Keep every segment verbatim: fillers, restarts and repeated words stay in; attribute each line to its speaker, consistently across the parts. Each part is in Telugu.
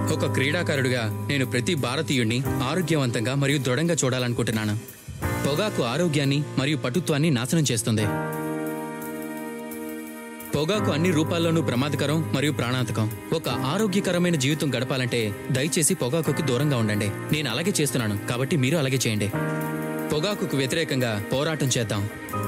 Speaker 1: ఒక క్రీడాకారుడిగా నేను ప్రతి భారతీయుడిని ఆరోగ్యవంతంగా మరియు దృఢంగా చూడాలనుకుంటున్నాను. పొగాకు ఆరోగ్యాన్ని మరియు పటుత్వాన్ని నాశనం చేస్తుంది. పొగాకు అన్ని రూపాల్లోనూ ప్రమాదకరం మరియు ప్రాణాంతకం. ఒక ఆరోగ్యకరమైన జీవితం గడపాలంటే దయచేసి పొగాకుకి దూరంగా ఉండండి. నేను అలాగే చేస్తున్నాను, కాబట్టి మీరు అలాగే చేయండి. పొగాకుకు వ్యతిరేకంగా పోరాటం చేద్దాం.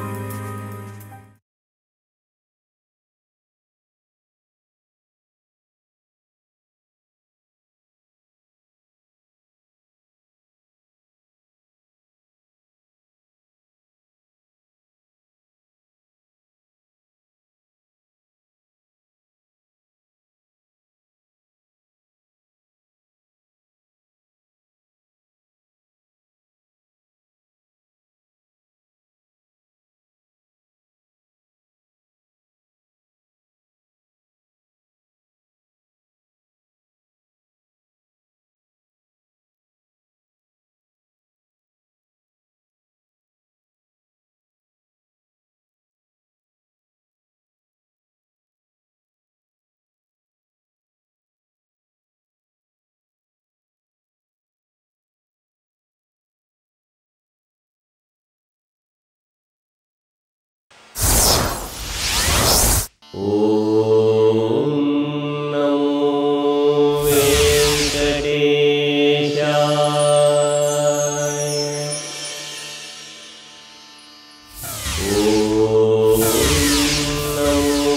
Speaker 2: ఓం నమో వెంకటేశాయ. ఓం నమో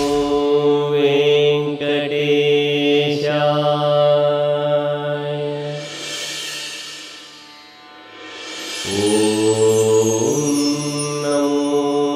Speaker 2: వెంకటేశాయ. ఓం నమో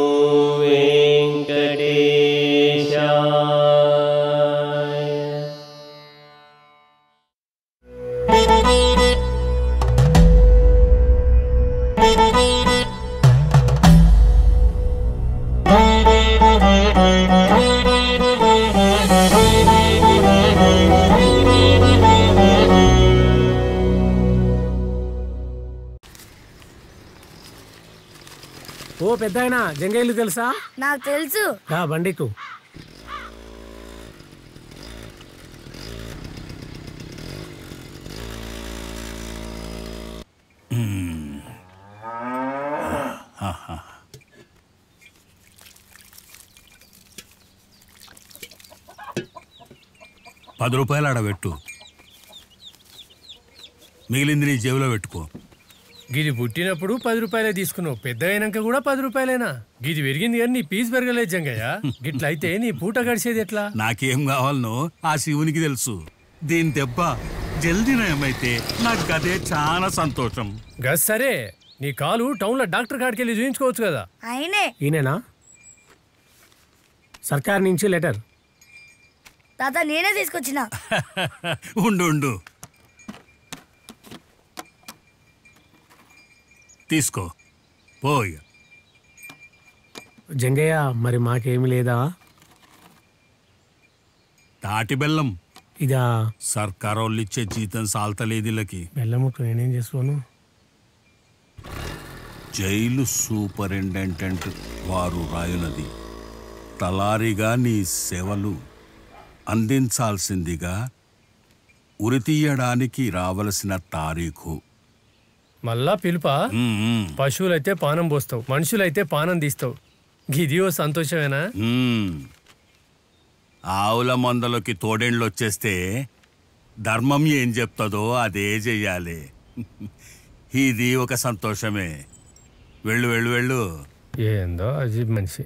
Speaker 3: ఓ పెద్దాయనా, జంగైలు తెలుసా?
Speaker 4: నాకు తెలుసు.
Speaker 3: రా బండికు.
Speaker 5: పది రూపాయలు ఆడబెట్టు, మిగిలింది నీ జేబులో పెట్టుకో.
Speaker 3: గిది పుట్టినప్పుడు పది రూపాయలే తీసుకున్నావు, పెద్ద అయినాక కూడా పది రూపాయలేనా? గిది పెరిగింది కానీ నీ పీస్ పెరగలేదు జంగయ్య. గిట్లయితే నీ పూట గడిచేది ఎట్లా?
Speaker 5: నాకేం కావాలనో ఆ శివునికి తెలుసు. దీని దెబ్బ జల్దీ నయమైతే నాకు గదే చాలా సంతోషం.
Speaker 3: గస్ సరే, నీ కాలు టౌన్లో డాక్టర్ కాడికి వెళ్ళి చూయించుకోవచ్చు కదా.
Speaker 4: అయినే
Speaker 3: ఈయనేనా సర్కార్ నుంచి లెటర్?
Speaker 4: తాత నేనే తీసుకొచ్చిన.
Speaker 5: ఉండు ఉండు తీసుకో పోయ్.
Speaker 3: జంగయ్య, మరి మాకేమి లేదా?
Speaker 5: తాటి బెల్లం
Speaker 3: ఇదా?
Speaker 5: సర్కారోళ్ళు ఇచ్చే జీతం సాల్తలేదిలకి.
Speaker 3: బెల్లముట్టు నేనేం చేసుకోను.
Speaker 5: జైలు సూపరింటెండెంట్ వారు రాయునది, తలారిగా నీ సేవలు అందించాల్సిందిగా ఉరితీయడానికి రావలసిన తారీఖు.
Speaker 3: మళ్ళా పిలుపా? పశువులైతే పానం పోస్తావు, మనుషులైతే పానం తీస్తావు. గిది ఓ సంతోషమేనా?
Speaker 5: ఆవుల మందలోకి తోడేండ్లు వచ్చేస్తే ధర్మం ఏం చెప్తుందో అదే చెయ్యాలి. ఇది ఒక సంతోషమే. వెళ్ళు వెళ్ళు వెళ్ళు.
Speaker 3: ఏందో అజీబ్ మనిషి.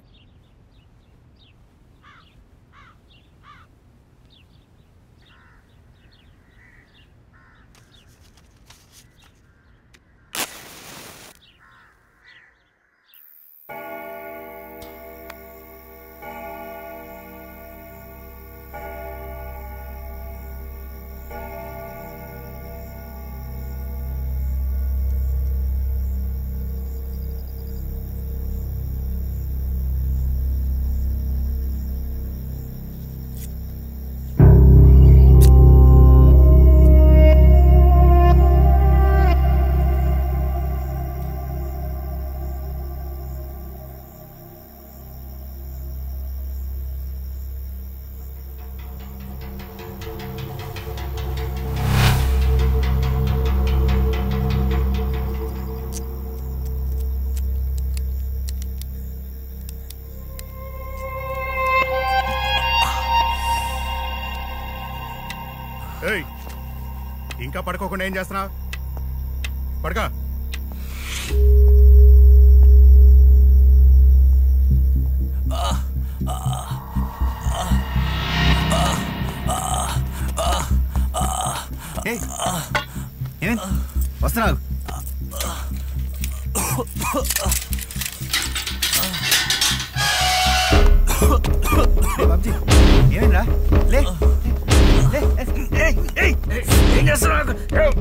Speaker 6: ఏయ్ ఇంకా పడుకోకుండా ఏం చేస్తున్నావు? పడుకో.
Speaker 7: ఏమైంది? వస్తున్నావు? బాబ్జీ ఏమైందిరా? లే ఏం చేస్తున్నావు?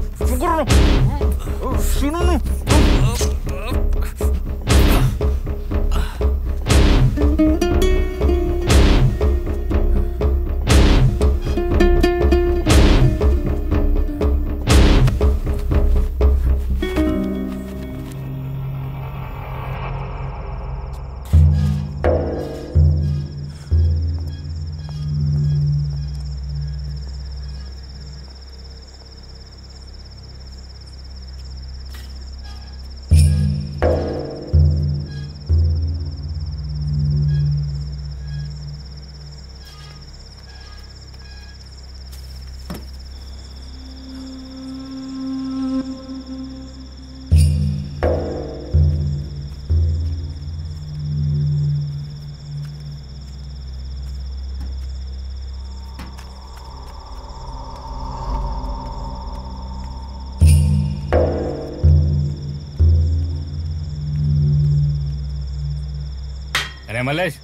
Speaker 8: అరే మల్లేష్,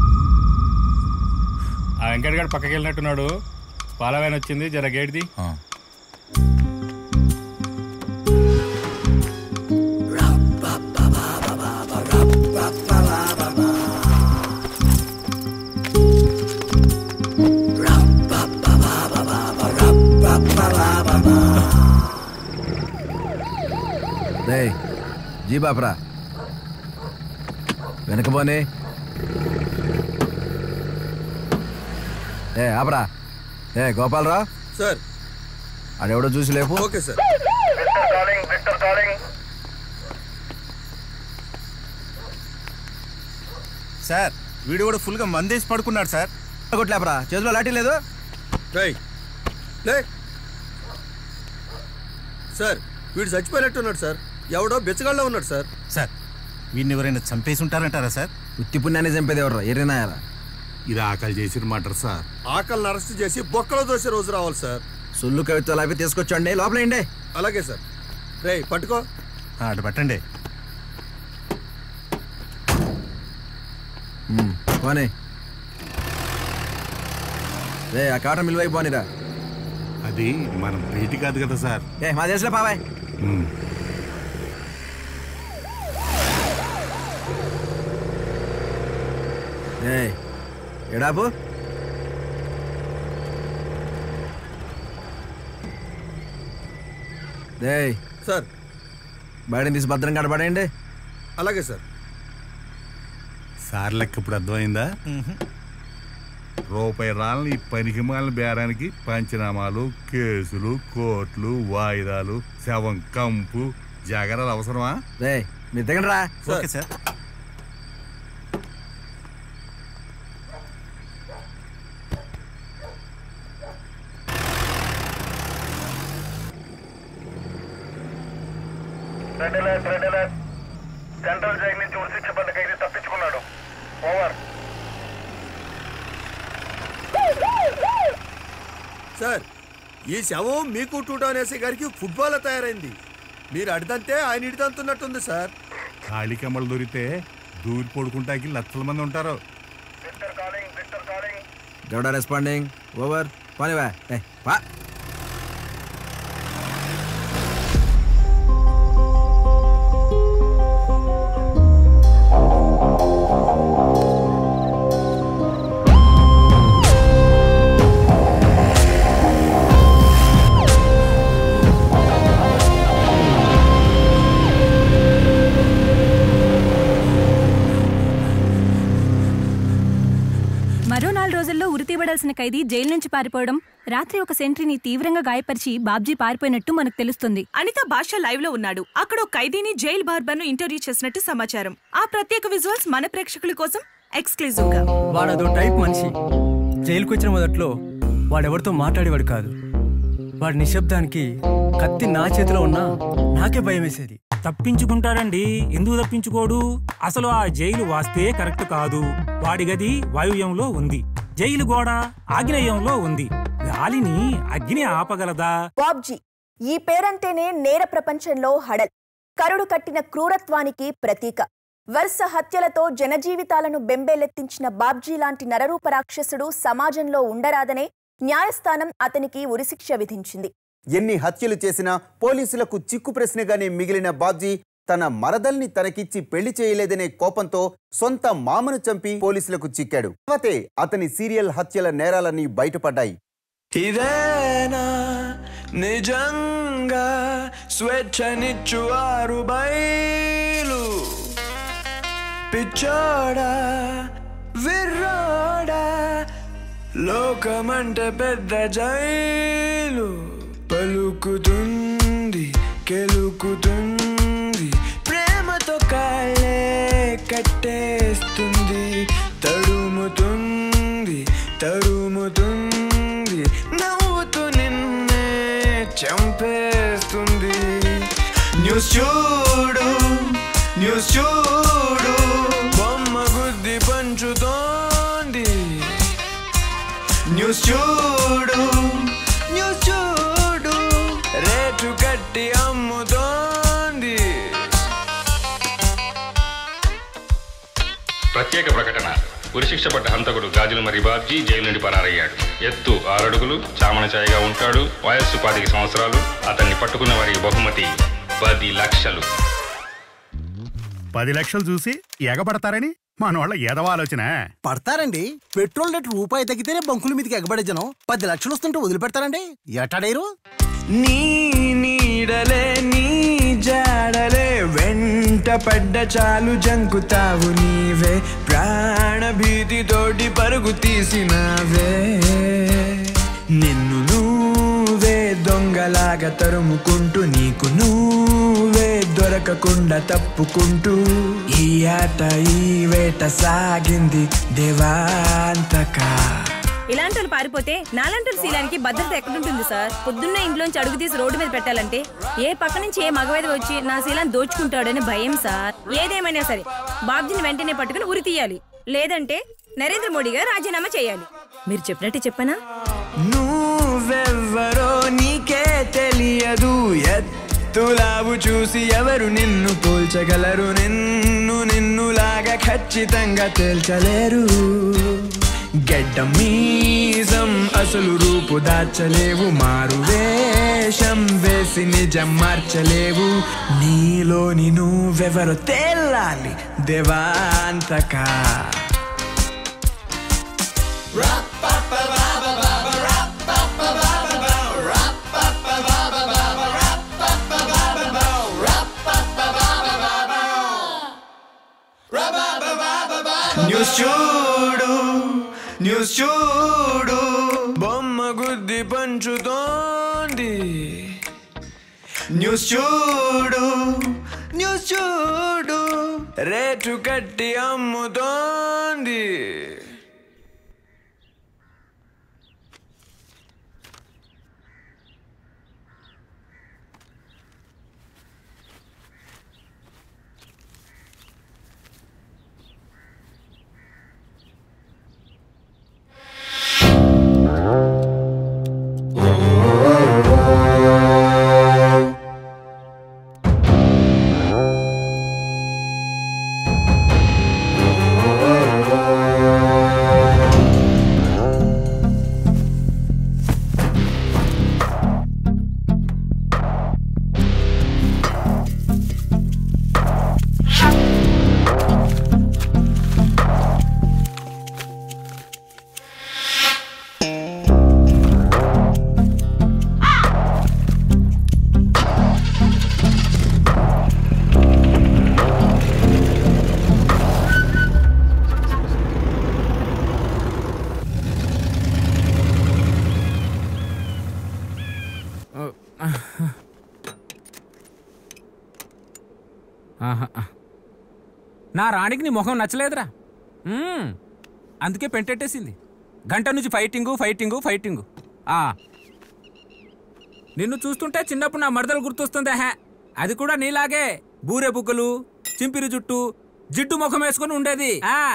Speaker 8: ఆ వెంకట్ గారు పక్కకి వెళ్ళినట్టున్నాడు. పాలవైన వచ్చింది, జర గేట్ది.
Speaker 7: జీ బాపరా వెనకపోనే. ఏ ఆపరా. ఏ గోపాలరావు
Speaker 9: సార్,
Speaker 7: ఆడెవడో చూసి లేపు.
Speaker 9: Okay sir.
Speaker 7: సార్ వీడు కూడా ఫుల్గా మందేసి పడుకున్నాడు సార్. కొట్లేపరా, చేతిలో లాఠీ లేదు.
Speaker 9: సార్ వీడు చచ్చిపోయినట్టున్నాడు సార్. ఎవడో బెచ్చగాళ్ళలో ఉన్నాడు సార్.
Speaker 7: సార్ వీడిని ఎవరైనా చంపేసి ఉంటారంటారా సార్? ఉత్తి పుణ్యాన్ని చంపేది ఎవరు? ఎర్రినాయాలా?
Speaker 6: ఇది ఆకలి చేసిన మాట సార్.
Speaker 9: ఆకలిని అరెస్ట్ చేసి బొక్కలో దోసే రోజు రావాలి సార్.
Speaker 7: సొల్లు కవిత్వాలు అవి తీసుకొచ్చండి, లోపలేండి.
Speaker 9: అలాగే సార్. రే పట్టుకో.
Speaker 7: అటు పట్టండి. పోనీ రే ఆ కాటం మిల్వైపు పోనీరా.
Speaker 6: అది మనం ప్రీతి కాదు కదా సార్.
Speaker 7: ఏ మా దేశంలో పావాయ్. ఏ ఎడాపు
Speaker 9: సార్,
Speaker 7: బయటని తీసి భద్రం కనబడండి.
Speaker 9: అలాగే సార్.
Speaker 6: సార్ లెక్క ఇప్పుడు అర్థమైందా? రూపాయి రాళ్ళని పనికి మాలిన బేరానికి పంచనామాలు, కేసులు, కోర్టులు, వాయిదాలు, శవం కంపు, జాగ్రత్తలు అవసరమా?
Speaker 7: రే మీరు దిగండి రా. Okay sir.
Speaker 10: సెంట్రల్ జైలు నుంచి ఉరిశిక్ష పడ్డ ఖైదీ తప్పించుకున్నాడు. ఓవర్.
Speaker 9: సార్ ఈ శవం మీకు టూ టౌన్ ఎస్ఐ గారికి ఫుట్బాల్ తయారైంది. మీరు అడిదంతే ఆయన ఇడిదంతున్నట్టుంది సార్.
Speaker 6: ఖాళీ కమ్మలు దొరికితే దూరి పడుకుంటాకి లక్షల మంది ఉంటారు.
Speaker 7: గౌడ రెస్పాండింగ్. ఓవర్. పోనివా పా.
Speaker 11: తీయబడాల్సిన ఖైదీ జైలు నుంచి పారిపోవడం, రాత్రి ఒక సెంట్రీని తీవ్రంగా గాయపరిచి బాబ్జీ పారిపోయినట్టు మనకు తెలుస్తుంది.
Speaker 12: అనిత భాష లైవ్ లో ఉన్నాడు. అక్కడ ఒక ఖైదీని జైల్ బార్బర్ ను ఇంటర్వ్యూ చేసినట్టు సమాచారం. ఆ ప్రత్యేక విజువల్స్ మన ప్రేక్షకుల కోసం ఎక్స్క్లూజివ్ గా.
Speaker 13: వాడదో టైప్ మనిషి. జైలుకు వచ్చిన మొదట్లో వాడెవరితో మాట్లాడేవాడు కాదు. వాడి నిశ్శబ్దానికి కత్తి నా చేతిలో ఉన్నా నాకే భయం వేసేది.
Speaker 14: తప్పించుకుంటాడండి, ఎందుకు తప్పించుకోడు? అసలు ఆ జైలు వాస్తే కరెక్ట్ కాదు. వాడి గది వాయువ్యంలో ఉంది, జైలు గోడ ఆగ్నేయంలో ఉంది. గాలిని అగ్ని ఆపగలదా?
Speaker 15: బాబ్జీ ఈ పేరంటేనే నేర ప్రపంచంలో హడల్, కరుడు కట్టిన క్రూరత్వానికి ప్రతీక. వరుస హత్యలతో జనజీవితాలను బెంబేలెత్తించిన బాబ్జీ లాంటి నరరూప రాక్షసుడు సమాజంలో ఉండరాదనే న్యాయస్థానం అతనికి ఉరిశిక్ష విధించింది.
Speaker 16: ఎన్ని హత్యలు చేసినా పోలీసులకు చిక్కు ప్రశ్నగానే మిగిలిన బాబ్జీ తన మరదల్ని తనకిచ్చి పెళ్లి చేయలేదనే కోపంతో సొంత మామను చంపి పోలీసులకు చిక్కాడు. తర్వాతే అతని సీరియల్ హత్యల నేరాలన్నీ బయటపడ్డాయి.
Speaker 17: ఇదేనా నిజంగా స్వేచ్ఛనిచ్చువారు బయలు, పిచ్చోడా విర్రోడా లోకమంటే పెద్ద జైలు. పలుకుతుంది కెలుకుతుంది, ప్రేమతో కాళ్ళే కట్టేస్తుంది. తడుముతుంది తడుముతుంది, నవ్వుతూ నిన్నే చంపేస్తుంది. న్యూస్ చూడు న్యూస్ చూడు, బొమ్మ గుద్ది పంచుతోంది. న్యూస్ చూడు న్యూస్ చూడు, రేటు కట్టి అమ్ముతోంది.
Speaker 18: ప్రత్యేక ప్రకటన. ఉరిశిక్ష పడ్డ హంతకుడు గాజుల మరి బాబ్జీ జైలు నుండి పరారయ్యాడు. ఎత్తు ఆరడుగులు, చామన ఛాయగా ఉంటాడు. వయస్సు పాతిక సంవత్సరాలు. అతన్ని పట్టుకున్న వారికి బహుమతి పది లక్షలు.
Speaker 5: పది లక్షలు చూసి ఎగబడతారని మనోళ్ళ ఏదవ ఆలోచన.
Speaker 19: పడతారండి, పెట్రోల్ రేటు రూపాయి తగ్గితేనే బంకుల మీదకి ఎగబడే జనం పది లక్షలు వస్తుంటే వదిలిపెడతారండి? ఎటాడేరు?
Speaker 17: నీ నీడలే నీ జాడలే వెంట పడ్డ చాలు జంకుతావు నీవే. ప్రాణభీతితోటి పరుగు తీసినావే. నిన్ను నువ్వే దొంగలాగా తరుముకుంటూ, నీకు నువ్వే దొరకకుండా తప్పుకుంటూ, ఈ ఆట ఈ వేట సాగింది దేవాంతకా.
Speaker 11: ఇలాంటి వాళ్ళు పారిపోతే నాలాంటి శీలానికి భద్రత ఎక్కడుంటుంది సార్? పొద్దున్న ఇంట్లోంచి అడుగు తీసి రోడ్డు మీద పెట్టాలంటే ఏ పక్క నుంచి ఏ మగవేద వచ్చి నా శీలాన్ని దోచుకుంటాడని భయం సార్. ఏదేమైనా సరే బాబ్జీని వెంటనే పట్టుకుని ఉరి తీయాలి, లేదంటే నరేంద్ర మోడీ గారు రాజీనామా చేయాలి. మీరు చెప్పినట్టే చెప్పనా?
Speaker 17: నువ్వెవ్వరో నీకే తెలియదు, ఎత్తులావు చూసి ఎవరు నిన్ను పోల్చగలరు? నిన్ను నిన్నులాగా ఖచ్చితంగా తేల్చలేరు. గెడ్డ మీసం అసలు రూపు దాచలేవు, మారు వేషం వేసి నిజం మార్చలేవు. నీలోని నువ్వెవరో తేలాలి దేవాంతకా. న్యూస్ చూడు న్యూస్ చూడు, బొమ్మ గుద్ది పంచుతోంది. న్యూస్ చూడు న్యూస్ చూడు, రేటు కట్టి అమ్ముతోంది.
Speaker 14: నా రాణికి నీ ముఖం నచ్చలేదురా, అందుకే పెంటెట్టేసింది. గంట నుంచి ఫైటింగు ఫైటింగు ఫైటింగు.
Speaker 20: నిన్ను చూస్తుంటే చిన్నప్పుడు నా మరదలు గుర్తొస్తుంది హే అది కూడా నీలాగే బూరె బుగ్గలు చింపిరి జుట్టు జిడ్డు ముఖం వేసుకుని ఉండేది.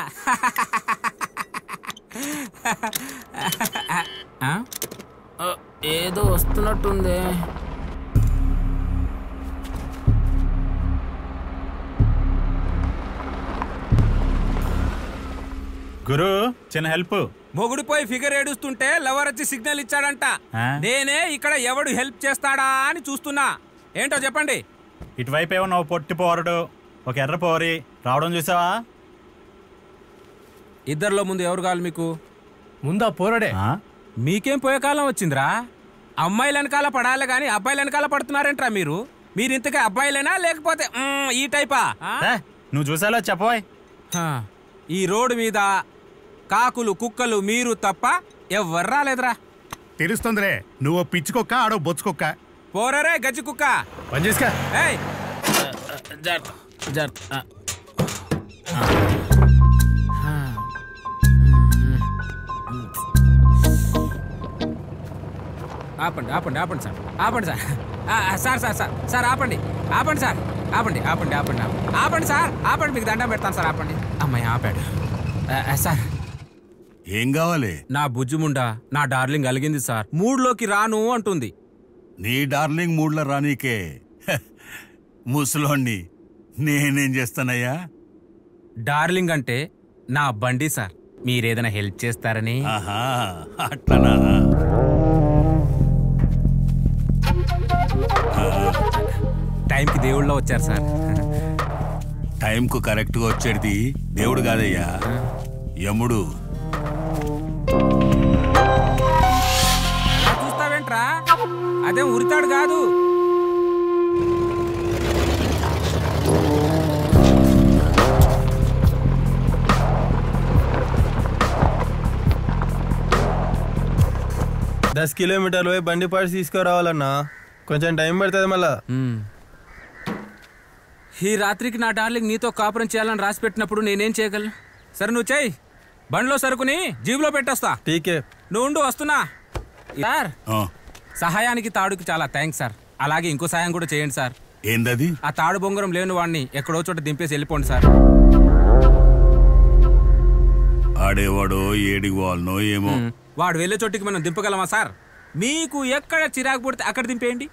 Speaker 20: ఏదో వస్తున్నట్టుంది.
Speaker 8: గురు చిన్న హెల్ప్.
Speaker 20: మొగుడిపోయి ఫిగర్ ఏడుస్తుంటే లవర్ వచ్చి సిగ్నల్ ఇచ్చాడంట. నేనే ఇక్కడ ఎవడు హెల్ప్ చేస్తాడా అని చూస్తున్నా. ఏంటో చెప్పండి.
Speaker 8: ఇటువైపు ఏమో నువ్వు పొట్టి పోరడు ఒక ఎర్ర పోరి రావడం చూసావా?
Speaker 20: ఇద్దరిలో ముందు ఎవరు కావాలి మీకు?
Speaker 3: ముందా పోరడే.
Speaker 20: మీకేం పోయే కాలం వచ్చిందిరా? అమ్మాయిల వెనకాల పడాలి గాని అబ్బాయిల వెనకాల పడుతున్నారేంట్రా మీరు? మీరు ఇంతకే అబ్బాయిలేనా లేకపోతే ఈ టైపా?
Speaker 8: నువ్వు చూసాలో చెప్పబోయ్.
Speaker 20: ఈ రోడ్డు మీద కాకులు కుక్కలు మీరు తప్ప ఎవ్వరు రాలేదురా.
Speaker 6: తెలుస్తుందిరే నువ్వు పిచ్చుకొక్క ఆడో బొచ్చుకొక్క.
Speaker 20: పోరరే గజ్జి కుక్క
Speaker 3: పని చేసుకా.
Speaker 20: ఆపండి ఆపండి ఆపండి సార్ ఆపండి sir sir sir sir sir ఆపండి ఆపండి సార్ ఆపండి ఆపండి ఆపండి ఆపండి సార్ ఆపండి. మీకు దండం పెడతాను సార్ ఆపండి. అమ్మాయి ఆపాడు. సార్
Speaker 5: ఏం కావాలి?
Speaker 20: నా బుజ్జుముండా నా డార్లింగ్ అలిగింది సార్. మూడ్లోకి రాను అంటుంది.
Speaker 5: నీ డార్లింగ్ మూడ్లో రానీకే ముసలోణ్ణి నేనేం చేస్తానయ్యా?
Speaker 20: డార్లింగ్ అంటే నా బండి సార్. మీరేదైనా హెల్ప్ చేస్తారని.
Speaker 5: అట్లనా?
Speaker 20: టైంకి దేవుళ్ళ వచ్చారు సార్.
Speaker 5: టైంకు కరెక్ట్గా వచ్చేది దేవుడు కాదయ్యా, యముడు.
Speaker 20: చూస్తావేంట్రా? అదేం ఉరితాడు కాదు.
Speaker 21: దస్ కిలోమీటర్లు పోయి బండి పార్ట్స్ తీసుకురావాలన్నా కొంచెం టైం పడుతుంది మళ్ళా.
Speaker 20: ఈ రాత్రికి నా డార్లింగ్ నీతో కాపురం చేయాలని రాసి పెట్టినప్పుడు నేనేం చేయగలను? సరే నువ్వు చెయ్యి. బండిలో సరుకుని జీబులో పెట్టొస్తా.
Speaker 21: టీకే
Speaker 20: నువ్వు ఉండు వస్తున్నా. సార్ సహాయానికి తాడుకి చాలా థ్యాంక్స్ సార్. అలాగే ఇంకో సహాయం కూడా చేయండి సార్.
Speaker 5: ఏందది?
Speaker 20: ఆ తాడు బొంగరం లేని వాడిని ఎక్కడో చోట దింపేసి వెళ్ళిపోండి సార్.
Speaker 5: ఆడేవాడో ఏడికి వాళ్ళనో ఏమో.
Speaker 20: వాడు వెళ్ళే చోటికి మనం దింపగలమా సార్? మీకు ఎక్కడ చిరాకు పుడితే అక్కడ దింపేయండి.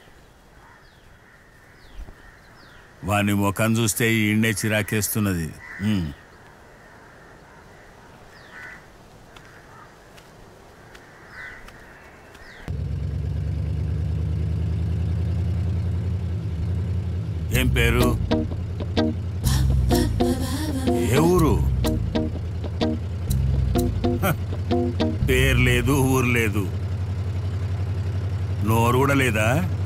Speaker 5: వాని ముఖం చూస్తే ఈయన్నే చిరాకేస్తున్నది. ఏం పేరు? ఏ ఊరు? పేరు లేదు, ఊరు లేదు, నోరు కూడా లేదా?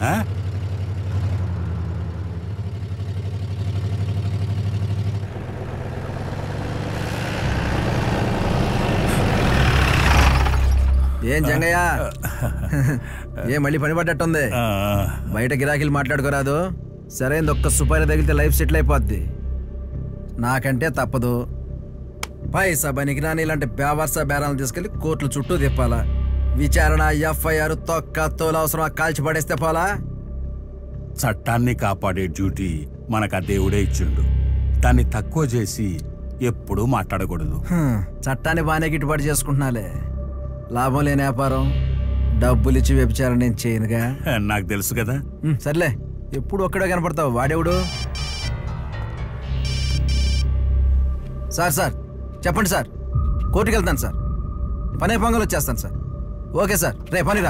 Speaker 22: ఏం జంగయ్య, ఏ మళ్ళీ పని పడ్డట్టుంది? బయట గిరాకీలు మాట్లాడుకోరాదు. సరైనది ఒక్క సుపారీ తగిలితే లైఫ్ సెటిల్ అయిపోద్ది. నాకంటే తప్పదు. పైసా బనికి నాని ఇలాంటి బేవర్స బేరాలను తీసుకెళ్లి కోర్టులు చుట్టూ తిప్పాలా. విచారణ, ఎఫ్ఐఆర్ తొక్క తోలు అవసరం కాల్చి పడేస్తే పోలా.
Speaker 5: చట్టాన్ని కాపాడే డ్యూటీ మనకు ఆ దేవుడే ఇచ్చిండు. దాన్ని తక్కువ చేసి ఎప్పుడూ మాట్లాడకూడదు.
Speaker 22: చట్టాన్ని బాగానే గిట్టుబాటు చేసుకుంటున్నాలే. లాభం లేని వ్యాపారం డబ్బులు ఇచ్చి వ్యభిచారం నేను చేయనుగా.
Speaker 5: నాకు తెలుసు కదా.
Speaker 22: సర్లే, ఎప్పుడు ఒక్కడే కనపడతావు. వాడెవడు? సార్ సార్ చెప్పండి సార్. కోర్టుకి వెళ్తాను సార్. పనే పొంగల్ వచ్చేస్తాను సార్. ఓకే సార్, రే పనిరా.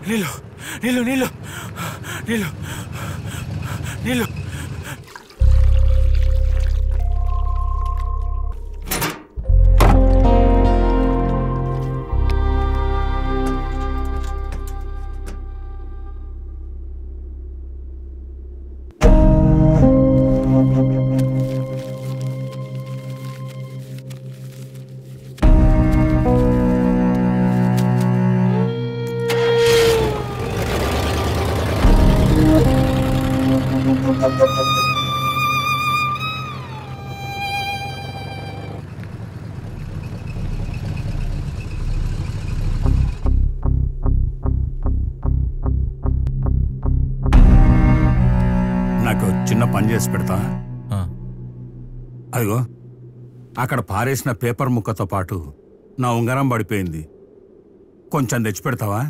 Speaker 14: నీళ్ళు నీళ్ళు నీళ్ళు నీళ్ళు నీళ్ళు
Speaker 5: నాకు చిన్న పని చేసి పెడతా అదిగో అక్కడ పారేసిన పేపర్ ముక్కతో పాటు నా ఉంగరం పడిపోయింది, కొంచెం తెచ్చి పెడతావా?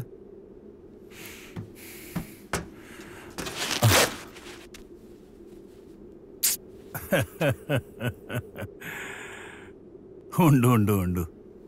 Speaker 5: ఉండు ఉండు ఉండు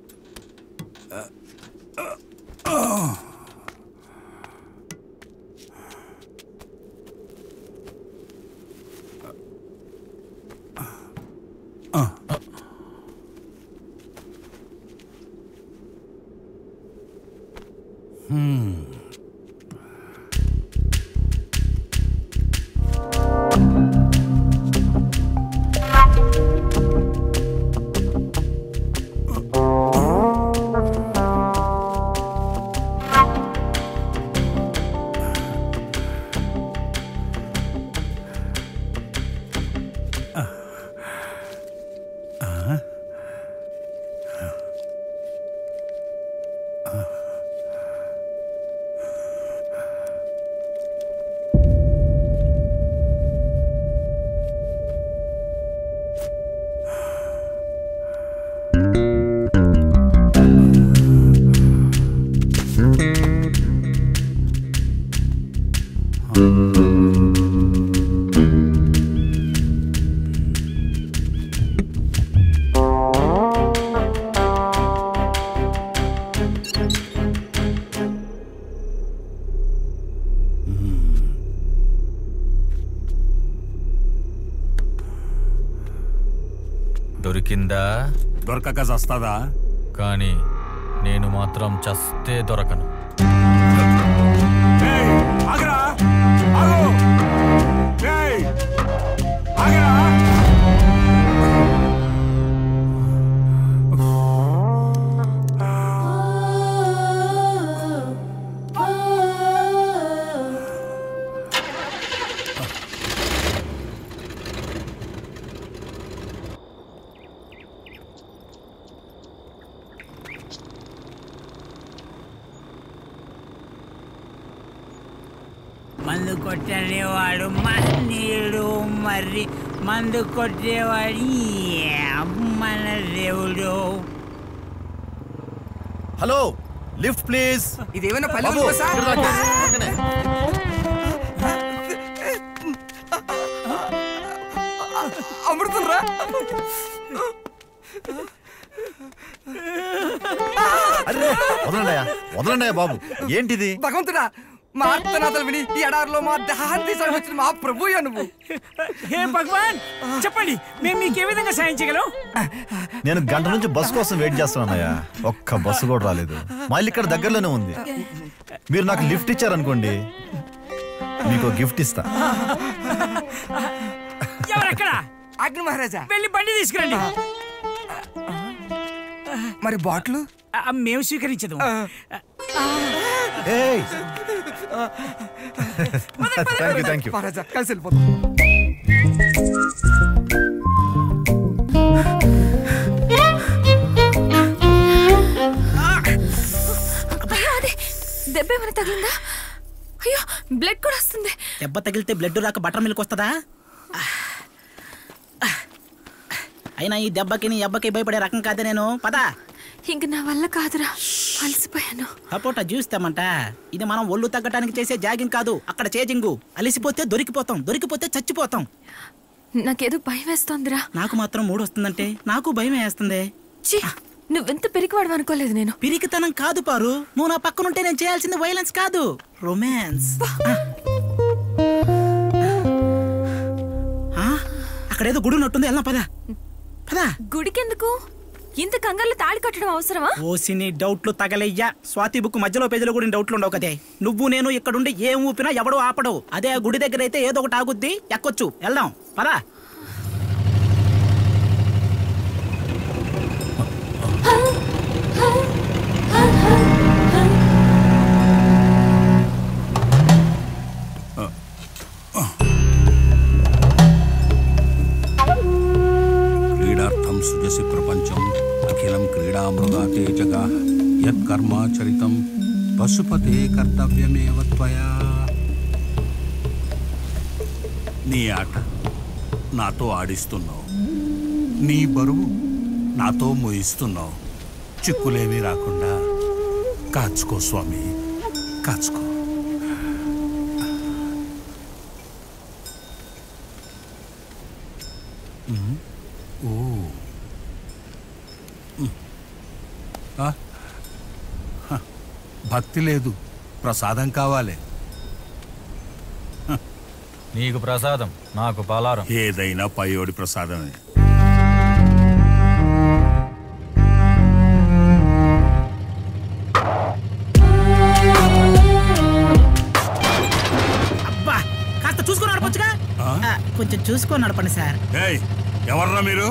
Speaker 1: దొరికిందా?
Speaker 5: దొరకక చస్తాదా?
Speaker 1: కానీ నేను మాత్రం చస్తే దొరకను.
Speaker 2: మందు కొట్టేవాడు మహనీయుడు, మరి మందు కొట్టేవాడు మన దేవుడు.
Speaker 7: Hello, lift please.
Speaker 23: ఇదేమైనా
Speaker 7: బాబు,
Speaker 23: అమృతం రా.
Speaker 7: వదలండియా వదలండియా బాబు, ఏంటిది?
Speaker 23: భగవంతుడా, మా ఆర్తనాథలు విని ఈ ఎడారిలో మా దహాన్ని తీసాడు వచ్చిన మా ప్రభుయా నువ్వు.
Speaker 14: హే భగవాన్, చెప్పండి మేము మీకు ఏ విధంగా సాయం చేయగలం?
Speaker 7: నేను గంట నుంచి బస్సు కోసం వెయిట్ చేస్తున్నానయ్యా, ఒక్క బస్సు కూడా రాలేదు. మా ఇల్లు ఇక్కడ దగ్గరలోనే ఉంది. మీరు నాకు లిఫ్ట్ ఇచ్చారనుకోండి, మీకు గిఫ్ట్ ఇస్తా.
Speaker 14: ఎవరెక్కడ?
Speaker 23: అగ్ని మహారాజా.
Speaker 14: వెళ్ళి బండి తీసుకురండి.
Speaker 23: మరి బాట్లు
Speaker 14: మేము స్వీకరించదు.
Speaker 23: మహారాజా కలిసి వెళ్ళిపోతాం.
Speaker 12: దెబ్బ ఏమైనా తగిలిందా? అయ్యో, బ్లడ్ కూడా వస్తుంది.
Speaker 2: దెబ్బ తగిలితే బ్లడ్ రాక బటర్ మిల్క్ వస్తుందా? అయినా ఈ దెబ్బకి నీ అబ్బకి భయపడే రకం కాదే నేను. పదా,
Speaker 12: ఇంక నా వల్ల కాదురా, అలసిపోయాను.
Speaker 2: సపోటా జ్యూస్ తెమ్మంట. ఇది మనం ఒళ్ళు తగ్గడానికి చేసే జాగింగ్ కాదు, అక్కడ చేజింగు. అలిసిపోతే దొరికిపోతాం, దొరికిపోతే చచ్చిపోతాం.
Speaker 12: నాకేదో భయం వేస్తోందిరా.
Speaker 2: నాకు మాత్రం మూడు వస్తుందంటే నాకు భయం వేస్తుంది.
Speaker 4: నువ్వెంత పిరికివాడు అనుకోలేదు నేను.
Speaker 2: పిరికితనం కాదు పారు, నువ్వు నా పక్కనుంటే నేను చేయాల్సింది వైలెన్స్ కాదు, రొమాన్స్. అక్కడేదో గుడి ఉన్నట్టుంది, వెళ్దాం పదా పదా.
Speaker 4: గుడికెందుకు? ఇంత కంగారులో తాళి కట్టడం అవసరమా?
Speaker 2: ఓసిని డౌట్లు తగలయ్యా. స్వాతి బుక్ మధ్యలో పేజీలో కూడా డౌట్లు ఉండవు కదే. నువ్వు నేను ఇక్కడుండి ఏం ఊపినా ఎవడో ఆపడవు. అదే ఆ గుడి దగ్గర అయితే ఏదో ఒకటి ఆగుద్ది, ఎక్కొచ్చు. వెళ్దాం పదా.
Speaker 5: క్రీడార్థం సుజసి ప్రపంచం అఖిలం క్రీడామృగా తేజగా యత్కర్మాచరితం పశుపతే కర్తవ్యమేవ త్వయా. నీ ఆట నాతో ఆడిస్తున్నావు, నీ బరువు నాతో మోయిస్తున్నావు. చిక్కులేమీ రాకుండా కాచుకో స్వామి, కాచుకో. ఓ భక్తి లేదు, ప్రసాదం కావాలి.
Speaker 1: నీకు ప్రసాదం, నాకు పలారం.
Speaker 5: ఏదైనా పయోడి ప్రసాదమే.
Speaker 2: అబ్బా, కాస్త చూసుకొని నడపొచ్చుగా. కొంచెం చూసుకొని నడపండి సార్.
Speaker 5: ఎవర్రా మీరు?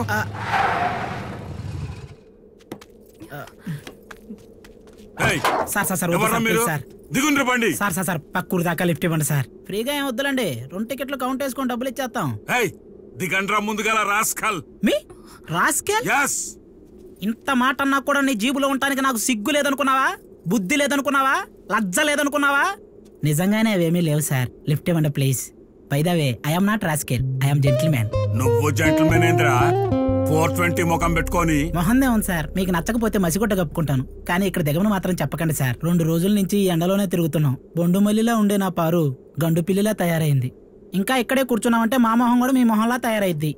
Speaker 2: సార్ సార్ సార్ సార్
Speaker 5: దిగుండ్రి బండి.
Speaker 2: సార్ సార్ సార్ పక్కూరు దాకా లిఫ్ట్ ఇవ్వండి సార్. ఫ్రీగా ఏం వద్దులండి, రెండు టికెట్లు కౌంట్ వేసుకొని డబ్బులు ఇచ్చేస్తాం.
Speaker 5: దిగండ్రా ముందుగా రాస్కల్.
Speaker 2: మీ రాస్కల్? ఇంత మాట అన్నా కూడా నీ జీబులో ఉండటానికి నాకు సిగ్గు లేదనుకున్నావా? బుద్ధి లేదనుకున్నావా? లజ్జ లేదనుకున్నావా? నిజంగానే అవేమీ లేవు సార్. లిఫ్ట్ ఇవ్వండి please. By the way, I am not rascal, I am gentleman.
Speaker 5: నువ్వు జెంటిల్‌మ్యాన్ ఏంద్రా? ఫోర్ ట్వంటీ ముఖం పెట్టుకొని.
Speaker 2: మొహందే ఉంది సార్, మీకు నచ్చకపోతే మసిగుడ్డ కప్పుకుంటాను. కానీ ఇక్కడ దిగమని మాత్రం చెప్పకండి సార్. రెండు రోజుల నుంచి ఈ ఎండలోనే తిరుగుతున్నాం. బొండు మల్లిలా ఉండే నా పారు గండు పిల్లిలా తయారైంది. ఇంకా ఇక్కడే కూర్చున్నామంటే మా మొహం కూడా మీ మొహంలా తయారైద్ది.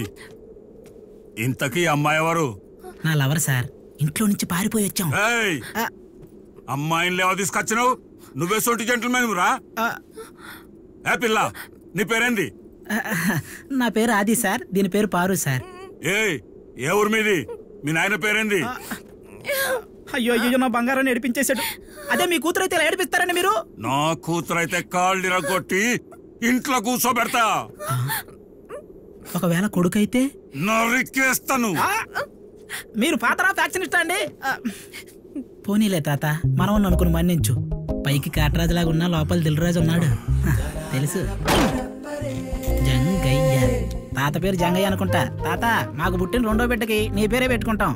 Speaker 5: ఇంతకీ అమ్మాయి ఎవరు?
Speaker 2: నా లవర్ సార్. ఇంట్లో నుంచి పారిపోయి వచ్చాం.
Speaker 5: అమ్మాయిని లేవ తీసుకొచ్చినావు? నువ్వే సోటి జెంటిల్‌మ్యాన్ రా. ఏ పిల్ల, నీ పేరేంది?
Speaker 2: నా పేరు ఆది సార్, దీని పేరు పారు సార్.
Speaker 5: ఏ ఏ ఊరు మీది? మీ నాయన పేరేంది?
Speaker 2: అయ్యో అయ్యో, నా బంగారాన్ని ఏడిపించేశాడు. అదే మీ కూతురు అయితే ఏడిపిస్తారండి మీరు?
Speaker 5: నా కూతురు అయితే కాళ్ళు ఇరగొట్టి ఇంట్లో కూర్చోబెడతా.
Speaker 2: ఒకవేళ కొడుకైతే
Speaker 5: నరికేస్తాను.
Speaker 2: మీరు పాతరా ఫ్యాక్షనిస్టా అండి? పోనీలే తాత, మనం అనుకుని మన్నించు. పైకి కాటరాజులాగా ఉన్నా లోపల దిల్రాజు ఉన్నాడు, తెలుసు. జంగయ్య. తాత పేరు జంగయ్య అనుకుంటా. తాత, మాకు పుట్టిన రెండో బిడ్డకి నీ పేరే పెట్టుకుంటాం.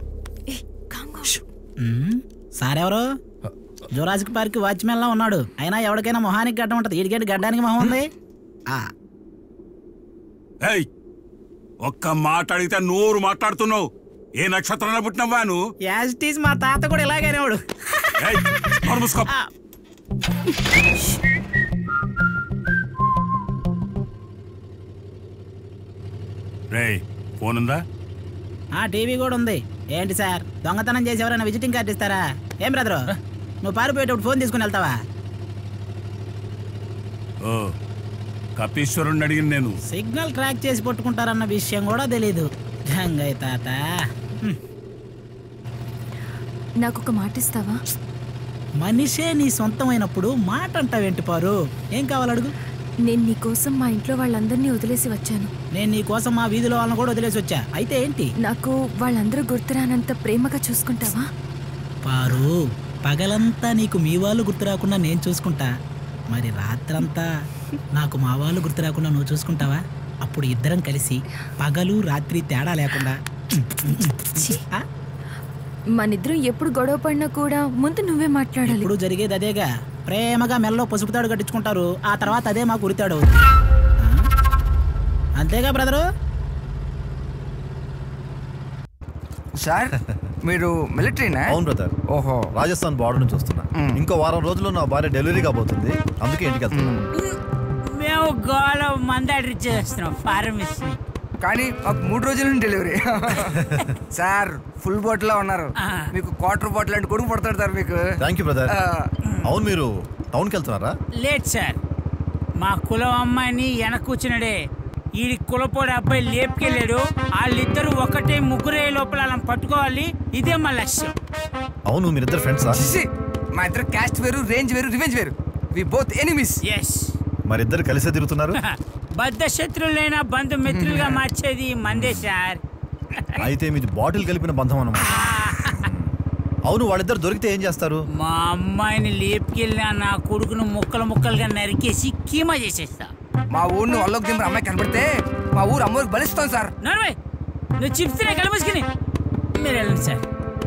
Speaker 2: సారెవరు? జురాసిక్ పార్క్ వాచ్మెన్ లా ఉన్నాడు. అయినా ఎవరికైనా మొహానికి గడ్డం ఉంటది, ఈడికేంటి గడ్డానికి మొహం ఉంది?
Speaker 5: ఒక్క మాట అడిగితే నూరు మాట్లాడుతున్నావు. ఏ నక్షత్రంలో పుట్టినవా నువ్వు?
Speaker 2: యాజిటీస్ మా తాత కూడా ఇలాగైనవాడు.
Speaker 5: రే, ఫోన్ ఉందా?
Speaker 2: ఆ టీవీ కూడా ఉంది. ఏంటి సార్, దొంగతనం చేసి ఎవరైనా విజిటింగ్ కార్డు ఇస్తారా? ఏం బ్రదరు, నువ్వు పారిపోయేటప్పుడు ఫోన్ తీసుకుని వెళ్తావా?
Speaker 5: ఓ, కపీశ్వరుణ్ణి అడిగింది నేను.
Speaker 2: సిగ్నల్ ట్రాక్ చేసి పట్టుకుంటారన్న విషయం కూడా తెలీదు. జంగయ్య తాత,
Speaker 4: నాకు ఒక మాట ఇస్తావా?
Speaker 2: మనిషే నీ సొంతమైనప్పుడు మాట అంటావేంటి పారు? ఏం కావాలడుగు.
Speaker 4: నేను నీ కోసం మా ఇంట్లో వాళ్ళందరినీ వదిలేసి వచ్చాను.
Speaker 2: నేను నీ కోసం మా వీధిలో వాళ్ళని కూడా వదిలేసి వచ్చా. అయితే ఏంటి?
Speaker 4: నాకు వాళ్ళందరూ గుర్తురానంత ప్రేమగా చూసుకుంటావా?
Speaker 2: పారు, పగలంతా నీకు మీ వాళ్ళు గుర్తు రాకుండా నేను చూసుకుంటా. మరి రాత్రంతా నాకు మా వాళ్ళు గుర్తు రాకుండా నువ్వు చూసుకుంటావా? అప్పుడు ఇద్దరం కలిసి పగలు రాత్రి తేడా లేకుండా.
Speaker 4: మనిద్దరం ఎప్పుడు గొడవ పడినా కూడా ముందు నువ్వే మాట్లాడాలి.
Speaker 2: ఇప్పుడు జరిగేది అదేగా. ప్రేమగా మెల్లో పసుపు తాడు కట్టించుకుంటారు, ఆ తర్వాత అదే మాకు ఉరితాడు. అంతేగా బ్రదరు?
Speaker 23: సార్, మీరు మిలిటరీనా?
Speaker 7: అవును బ్రదర్.
Speaker 23: ఓహో,
Speaker 7: రాజస్థాన్ బార్డర్ నుంచి వస్తున్నా. ఇంకో వారం రోజుల్లో నా భార్య డెలివరీ కాబోతుంది, అందుకే ఇంటికి వెళ్తున్నా.
Speaker 9: మేము గోళ మందాడి చేస్తున్నాం ఫార్మసీ.
Speaker 23: కానీ మాకు మూడు రోజుల నుంచి డెలివరీ. సార్ ఫుల్ బాటిల్ ఉన్నారు, మీకు క్వార్టర్ బాటిల్ అంటే కొడుకు పడతాడు సార్ మీకు.
Speaker 7: Thank you brother. అవును మీరు టౌన్కి వెళ్తున్నారా?
Speaker 9: లేదు సార్, మా కులం అమ్మాయిని వెనక కూర్చున్నాడే ఈ కులపోడి అబ్బాయి లేపుకెళ్ళాడు. వాళ్ళిద్దరు ఒకటే ముగ్గురే లోపల అలా పట్టుకోవాలి, ఇదే మా లక్ష్యం.
Speaker 7: అవును మీరిద్దరు ఫ్రెండ్సా?
Speaker 23: మా ఇద్దరు క్యాస్ట్ వేరు, రేంజ్ వేరు, రివెంజ్ వేరు. We both enemies.
Speaker 9: ఎస్.
Speaker 7: మరిద్దరు కలిసే తిరుగుతున్నారు?
Speaker 9: బద్ద శత్రువులైనా బంధు మిత్రులుగా మార్చేది మందే సార్.
Speaker 7: అయితే మీది బాటిల్ కలిపిన బంధం అన్నమాట. అవును వాళ్ళిద్దరు దొరికితే ఏం చేస్తారు?
Speaker 9: మా అమ్మాయిని లేపుకెళ్ళిన నా కొడుకును ముక్కలు ముక్కలుగా నరికేసి కీమా చేసేస్తా.
Speaker 23: మా ఊరిని వాళ్ళకి దింపి అమ్మాయి కనబడితే మా ఊరు అమ్మకి బలిస్తాం సార్.
Speaker 9: నర్వే నువ్వు చిప్స్ కలపసుకుని మీరు వెళ్ళండి సార్.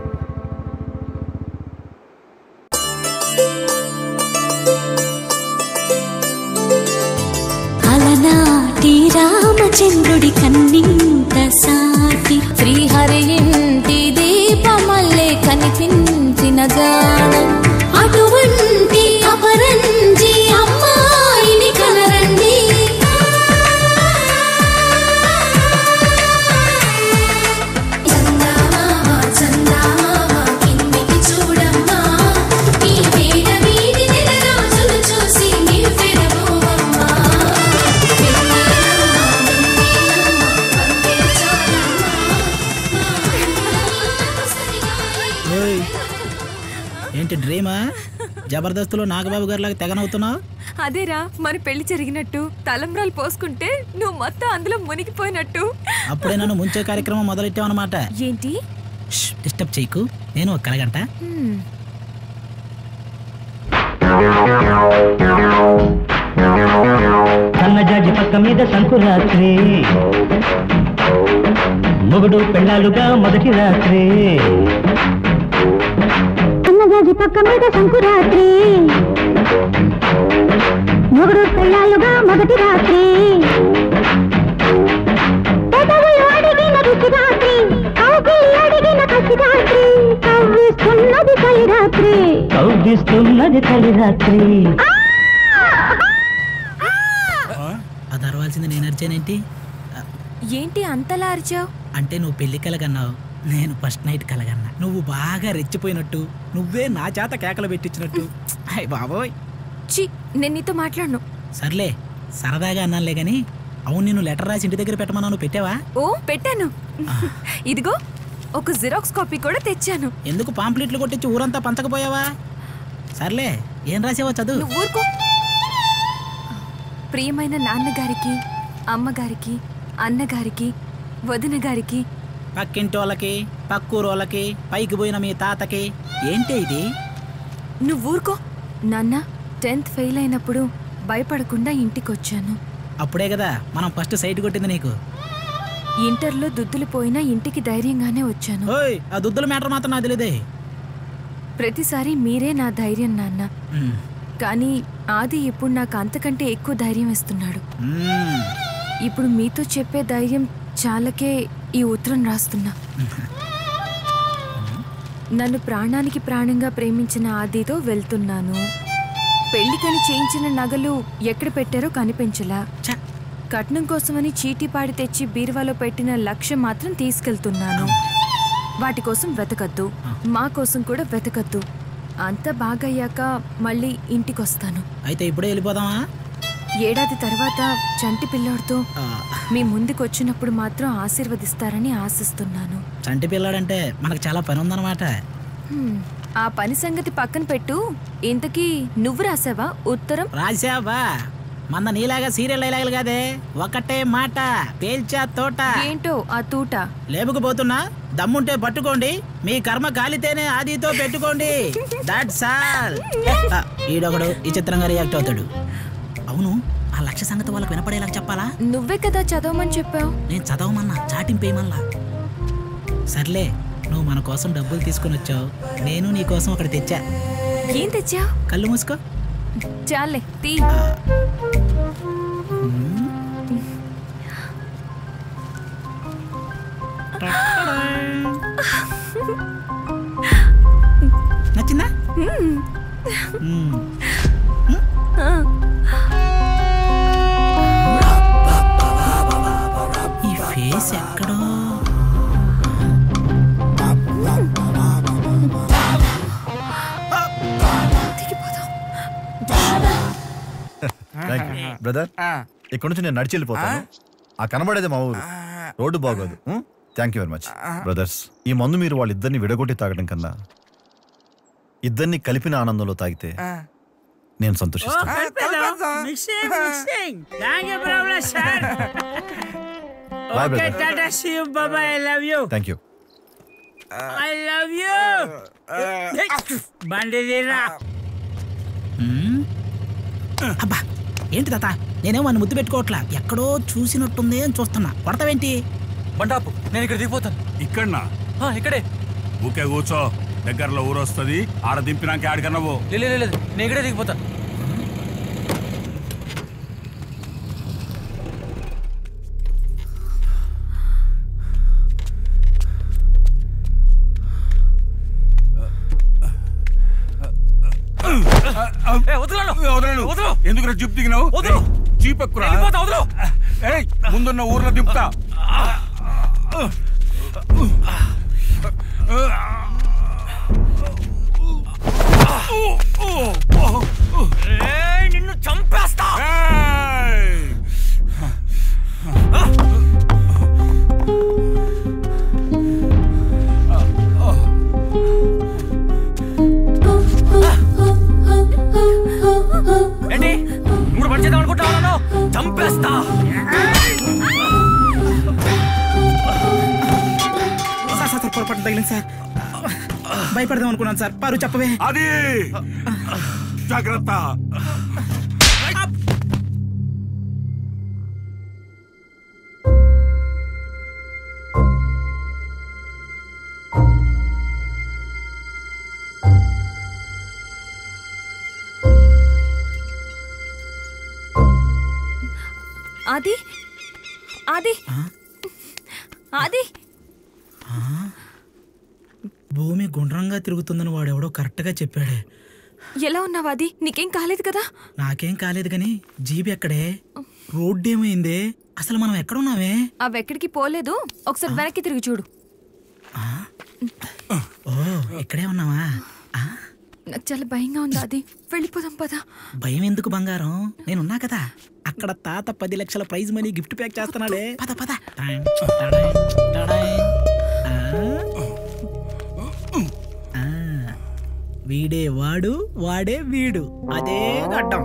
Speaker 10: అలనాటి రామచంద్రుడి కన్నింత సాటి శ్రీహరి ఇంటి దీపమల్లే కనిపించిన గానం అటువంటి అపరంజి అమ్మాయిని కనరండి.
Speaker 2: ఏంటి డ్రీమా? జబర్దస్త్లో నాగబాబు గారి లాగా తెగనవుతున్నావు.
Speaker 4: అదేరా మన పెళ్లి జరిగినట్టు తలంబ్రాలు పోసుకుంటే నువ్వు మొత్తం అందులో మునిగిపోయినట్టు.
Speaker 2: అప్పుడే నన్ను ముంచే కార్యక్రమం మొదలెట్టావన్నమాట.
Speaker 4: ఏంటి?
Speaker 2: డిస్టర్బ్ చేయకు, నేను ఒక కలగంట.
Speaker 13: సన్నజాజి పక్క మీద సంకురాత్రి, మొగుడు పెళ్ళాలుగా మొదటి రాత్రి.
Speaker 10: సన్నజాజి పక్క మీద సంకురాత్రి, మొగుడు పెళ్ళాలుగా మొదటి రాత్రి. పెదవులు అడిగిన రుచి రాత్రి, కౌగిలి అడిగిన కసి రాత్రి. కవ్విస్తున్నది తొలి రాత్రి,
Speaker 13: కవ్విస్తున్నది తొలి రాత్రి.
Speaker 2: అది అరవాల్సింది నేను అరిచానేంటి?
Speaker 4: ఏంటి అంతలా అరిచావు?
Speaker 2: అంటే నువ్వు పెళ్లి కలగన్నావు, నేను ఫస్ట్ నైట్ కలగన్నా. నువ్వు బాగా రెచ్చిపోయినట్టు, నువ్వే నా చేత కేకలు పెట్టించినట్టు. అయ్య బాబోయ్,
Speaker 4: చి నేను నీతో మాట్లాడను.
Speaker 2: సర్లే సరదాగా అన్నానులే గాని, అవును నేను లెటర్ రాసి ఇంటి దగ్గర పెట్టమన్నాను, పెట్టావా?
Speaker 4: ఓ పెట్టాను. ఇదిగో ఒక జిరాక్స్ కాపీ కూడా తెచ్చాను.
Speaker 2: ఎందుకు పాంప్లెట్లు కొట్టించి ఊరంతా పంచకపోయావా? సర్లే ఏం రాసావో చదువు.
Speaker 4: నువ్వు ఊరుకో. ప్రియమైన నాన్నగారికి, అమ్మగారికి, అన్నగారికి, వదిన గారికి,
Speaker 2: పక్కింటి వాళ్ళకి, పక్కూరు వాళ్ళకి, పైకి పోయిన మీ తాతకి. ఏంటి ఇది?
Speaker 4: నువ్వు ఊరుకో. నాన్న టెన్త్ ఫెయిల్ అయినప్పుడు భయపడకుండా ఇంటికి వచ్చాను.
Speaker 2: అప్పుడే కదా మనం ఫస్ట్ సైట్ కొట్టింది నీకు.
Speaker 4: ఇంటర్లో దుద్దులు పోయినా ఇంటికి ధైర్యంగానే వచ్చాను.
Speaker 2: ఓయ్ ఆ దుద్దుల మ్యాటర్ మాత్రం నాకు తెలియదే.
Speaker 4: ప్రతిసారి మీరే నా ధైర్యం నాన్న. కానీ ఆది ఇప్పుడు నాకు అంతకంటే ఎక్కువ ధైర్యం ఇస్తున్నాడు. ఇప్పుడు మీతో చెప్పే ధైర్యం చాలకే ఈ ఉత్తరం రాస్తున్నా. నన్ను ప్రాణానికి ప్రాణంగా ప్రేమించిన ఆదితో వెళ్తున్నాను. పెళ్లికని చేయించిన నగలు ఎక్కడ పెట్టారో కనిపించలా. కట్నం కోసమని చీటీపాడి తెచ్చి బీరువాలో పెట్టిన లక్ష మాత్రం తీసుకెళ్తున్నాను. వాటి కోసం వెతకద్దు, మా కోసం కూడా వెతకద్దు. అంతా బాగయ్యాక మళ్ళీ ఇంటికొస్తాను.
Speaker 2: అయితే ఇప్పుడే వెళ్ళిపోదామా?
Speaker 4: ఏడాది తర్వాత చంటి పిల్లాడితో మీ ముందుకు వచ్చినప్పుడు మాత్రం ఆశీర్వదిస్తారని ఆశిస్తున్నాను.
Speaker 2: చంటి పిల్లాడంటే మనకు చాలా పని ఉందన్నమాట.
Speaker 4: ఆ పని సంగతి పక్కన పెట్టు. ఇంతకీ నువ్వు రాసావా ఉత్తరం?
Speaker 2: రాసావా? మన నీలాగా సీరియల్ డైలాగులు కాదే, ఒకటే మాట పేల్చా తోట.
Speaker 4: ఏంటో ఆ తూట?
Speaker 2: లేపుకుపోతున్నా, దమ్ముంటే పట్టుకోండి, మీ కర్మ కాలితేనే ఆదితో పెట్టుకోండి. That's all. ఈడొకడు ఈ చిత్రంగా రియాక్ట్ అవుతాడు. అవును ఆ లక్ష్య సంగతి వాళ్ళకి వినపడేలా చెప్పాలా?
Speaker 4: నువ్వే కదా చదవమని చెప్పావు.
Speaker 2: నేను చదవమన్నా, చాటింపేయమల్లా. సర్లే నువ్వు మన కోసం డబ్బులు తీసుకుని వచ్చావు, నేను నీ కోసం ఒకటి తెచ్చా.
Speaker 4: ఏం తెచ్చావు?
Speaker 2: కళ్ళు మూసుకో.
Speaker 4: చాలే తీ.
Speaker 2: నచ్చిందా? ఈ ఫేస్ ఎక్కడో
Speaker 7: బ్రదర్, ఇక్కడ నుంచి నేను నడిచి వెళ్ళిపోతాను. ఆ కనబడేది మా ఊరు, రోడ్డు బాగోదు. Thank you very much brothers. ఈ మందు మీరు వాళ్ళిద్దరిని విడగొట్టి తాగడం కన్నా ఇద్దరిని కలిపిన ఆనందంలో తాగితే నేను సంతోషిస్తాను. Bye brother. Thank you.
Speaker 9: I love you. బండిరా.
Speaker 2: అబ్బా ఏంటి తాత, నేనేమో మన ముద్దు పెట్టుకోవట్లా, ఎక్కడో చూసినట్టుంది అని చూస్తున్నా. కొడతావేంటి?
Speaker 1: బండాపు, నేను ఇక్కడ దిగిపోతాను.
Speaker 5: ఇక్కడనా?
Speaker 1: ఇక్కడే.
Speaker 5: ఊకే కూర్చో, దగ్గరలో ఊరు వస్తుంది. ఆడ దింపినాక ఆడికన్నావు.
Speaker 1: లేదు లేదు, నేను ఇక్కడే దిగిపోతాను.
Speaker 5: ఎందుకు జిప్ దిగినావు? జీప్ ఎక్కురా. ముందున్న ఊర్లో దింపుతా.
Speaker 1: నిన్ను చంపేస్తా. ఏంటి ఇప్పుడు పని చేద్దాం అనుకుంటాను? చంపేస్తా.
Speaker 2: సార్ సార్ పొరపాటు తగిలింది సార్. భయపడదాం అనుకున్నాను సార్. పారు చెప్పవే.
Speaker 5: అది జాగ్రత్త.
Speaker 4: ఆది ఆది ఆది
Speaker 2: భూమి గుండ్రంగా తిరుగుతుందని వాడెవడో కరెక్ట్గా చెప్పాడే.
Speaker 4: ఎలా ఉన్నావు ఆది? నీకేం కాలేదు కదా?
Speaker 2: నాకేం కాలేదు కానీ జీబీ ఎక్కడే? రోడ్డు ఏమైందే? అసలు మనం ఎక్కడున్నావే?
Speaker 4: అవి ఎక్కడికి పోలేదు, ఒకసారి వెనక్కి తిరిగి చూడు.
Speaker 2: ఓ ఇక్కడే ఉన్నావా?
Speaker 4: నాకు చాలా భయంగా ఉంది ఆది, వెళ్ళిపోదాం పదా.
Speaker 2: భయం ఎందుకు బంగారం, నేనున్నా కదా. అక్కడ తాత పది లక్షల ప్రైజ్ మనీ గిఫ్ట్ ప్యాక్ చేస్తున్నాడే. పద పద. వీడే వాడు, వాడే వీడు, అదే గడ్డం.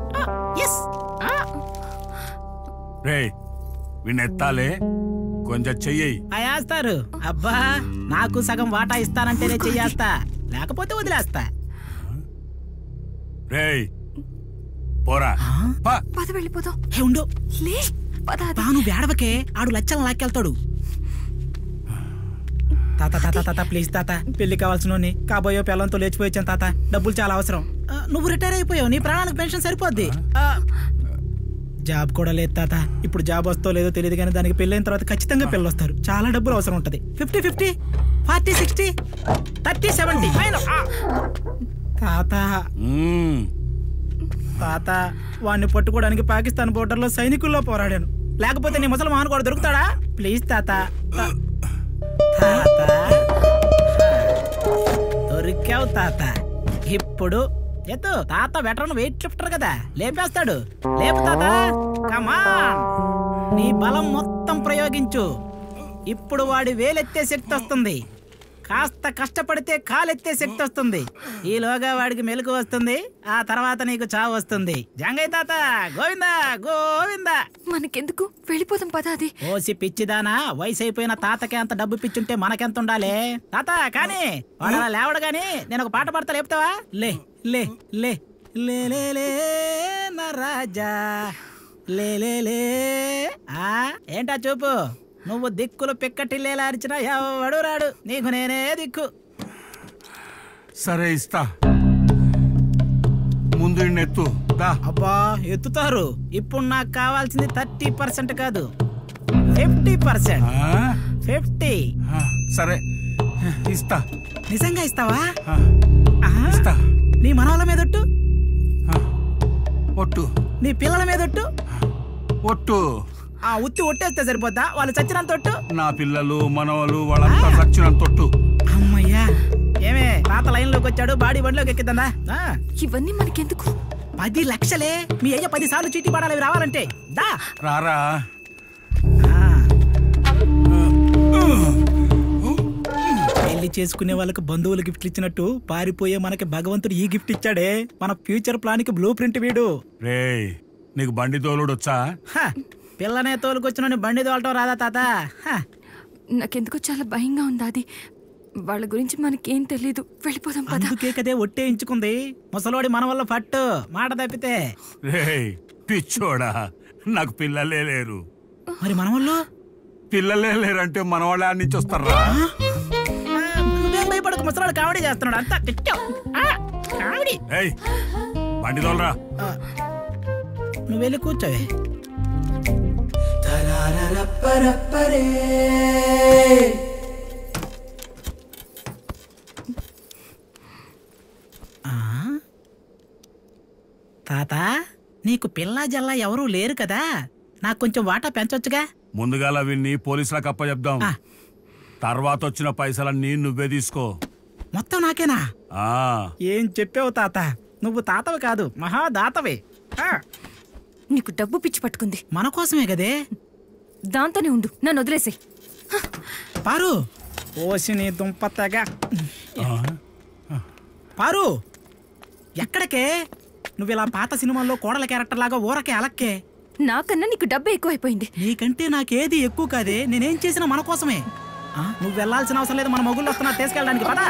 Speaker 5: రే వీణెత్తాలే, కొంచెం చెయ్యి.
Speaker 2: అయాస్తారు. అబ్బా నాకు సగం వాటా ఇస్తానంటేనే చెయ్యేస్తా, లేకపోతే వదిలేస్తా.
Speaker 5: రేయ్ పోరా.
Speaker 4: పద వెళ్ళిపోదాం.
Speaker 2: ఉండు
Speaker 4: లే పద.
Speaker 2: నువ్వు వేడవకే, ఆడు లచ్చలను లాక్కెళ్తాడు. తాత తాత తాత ప్లీజ్ తాత, పెళ్లి కావాల్సిన కాబోయే పిల్లలతో లేచిపోయాను తాత, డబ్బులు చాలా అవసరం. నువ్వు రిటైర్ అయిపోయావు, నీ ప్రాణానికి పెన్షన్ సరిపోద్ది. జాబ్ కూడా లేదు తాత. ఇప్పుడు జాబ్ వస్తో లేదో తెలియదు కానీ దానికి పెళ్ళైన తర్వాత ఖచ్చితంగా పిల్లలు వస్తారు. చాలా డబ్బులు అవసరం ఉంటది. Fifty fifty forty sixty thirty seventy తాత. తాత వాడిని పట్టుకోవడానికి పాకిస్తాన్ బోర్డర్లో సైనికుల్లో పోరాడాను, లేకపోతే నీ ముసలి మహాన్ కూడా దొరుకుతాడా? ప్లీజ్ తాత. తాత దొరికావు తాత. ఇప్పుడు ఎత్తు తాత. వెటరన్ వెయిట్ లిఫ్టర్ కదా, లేపేస్తాడు. లేపు తాత, కమాన్. నీ బలం మొత్తం ప్రయోగించు. ఇప్పుడు వాడి వేలెత్తే శక్తి వస్తుంది, కాస్త కష్టపడితే కాలెత్తే శక్తి వస్తుంది. ఈలోగా వాడికి మెలకు వస్తుంది, ఆ తర్వాత నీకు చావు వస్తుంది. జంగయ్య తాత, గోవిందా గోవిందా.
Speaker 4: మనకెందుకు, వెళ్ళిపోతాం పద. అది
Speaker 2: ఓసి పిచ్చిదానా, వయసు అయిపోయిన తాతకే అంత డబ్బు పిచ్చుంటే మనకెంత ఉండాలి తాత. కానీ వాడు అలా లేవడు గాని నేను ఒక పాట పాడతా, లేపుతావా? లే లే లే లే లే లే నా రాజా లే లే లే. ఆ ఏంటా చూపు, నువ్వు దిక్కులు పిక్కటిల్లేలా అరిచినా ఎవడు రాడు, నీకు నేనే దిక్కు.
Speaker 5: సరే ఇస్తా, ముందు ఎత్తు.
Speaker 2: అబ్బా ఎత్తుతారు. ఇప్పుడు నాకు కావాల్సింది థర్టీ పర్సెంట్ కాదు, ఫిఫ్టీ పర్సెంట్. ఫిఫ్టీ.
Speaker 5: సరే ఇస్తా.
Speaker 2: నిజంగా ఇస్తావా?
Speaker 5: ఇస్తా.
Speaker 2: నీ మనవల మీదొట్టు,
Speaker 5: ఒట్టు.
Speaker 2: నీ పిల్లల మీదొట్టు,
Speaker 5: ఒట్టు.
Speaker 2: ఆ ఉత్తి ఒట్టేస్తే సరిపోద్దా? వాళ్ళు చచ్చినంత తొట్టు.
Speaker 5: నా పిల్లలు మనవలు వాళ్ళంతా చచ్చినంత తొట్టు.
Speaker 2: అమ్మయ్యా, ఏమే పాత లైన్ లోకి వచ్చాడు, బాడీ బండిలోకి ఎక్కిద్దా?
Speaker 4: ఇవన్నీ మనకెందుకు?
Speaker 2: పది లక్షలే మీ అయ్య పది సార్లు చీటీ పడాలి రావాలంటే. దా
Speaker 5: రారా.
Speaker 2: పెళ్లి చేసుకునే వాళ్ళకి బంధువులు గిఫ్ట్లు ఇచ్చినట్టు పారిపోయే మనకి భగవంతుడు ఈ గిఫ్ట్ ఇచ్చాడే. మన ఫ్యూచర్ ప్లాన్ కి బ్లూ ప్రింట్ వీడు.
Speaker 5: రే నీకు బండి తోలుడు వచ్చా?
Speaker 2: పిల్లనే తోలుకొచ్చిన బండి తోలటం రాదా తాత?
Speaker 4: నాకెందుకో చాలా భయంగా ఉంది. అది వాళ్ళ గురించి మనకేం తెలీదు. వెళ్ళిపోదాం పద.
Speaker 2: అందుకే కదే ఒట్టే ఎంచుకుంది. ముసలోడి మన వల్ల పట్టు మాట తప్పితే.
Speaker 5: రే పిచ్చోడా, నాకు పిల్లలే లేరు.
Speaker 2: మరి మన వాళ్ళు
Speaker 5: పిల్లలే లేరంటే మన వాళ్ళ నుంచి వస్తారా?
Speaker 2: నువ్వేం భయపడకు, ముసలోడు కామెడీ చేస్తున్నాడు అంతా. కామెడీ.
Speaker 5: బండి తోలరా.
Speaker 2: నువ్వు వెళ్ళి కూర్చోవే. తాత నీకు పిల్లా జల్లా ఎవరూ లేరు కదా, నాకు కొంచెం వాటా పెంచొచ్చుగా.
Speaker 5: ముందుగాల విన్ని పోలీసులకు అప్ప చెప్దాం. తర్వాత వచ్చిన పైసలన్నీ నువ్వే తీసుకో.
Speaker 2: మొత్తం నాకేనా? ఏం చెప్పావు తాత, నువ్వు తాతవి కాదు మహాదాతవే.
Speaker 4: నీకు డబ్బు పిచ్చి పట్టుకుంది.
Speaker 2: మన కోసమే కదే.
Speaker 4: దాంతోనే ఉండు, నన్ను వదిలేసాయి.
Speaker 2: పారు ఓసి నీ దుంపతగా. పారు ఎక్కడికే? నువ్వు ఇలా పాత సినిమాల్లో కోడల క్యారెక్టర్ లాగా ఊరకే అలక్కే.
Speaker 4: నాకన్నా నీకు డబ్బు ఎక్కువైపోయింది.
Speaker 2: నీకంటే నాకేది ఎక్కువ కాదే. నేనేం చేసినా మన కోసమే. నువ్వు వెళ్లాల్సిన అవసరం లేదు, మన మొగుళ్ళు వస్తున్నా తీసుకెళ్ళడానికి. పదా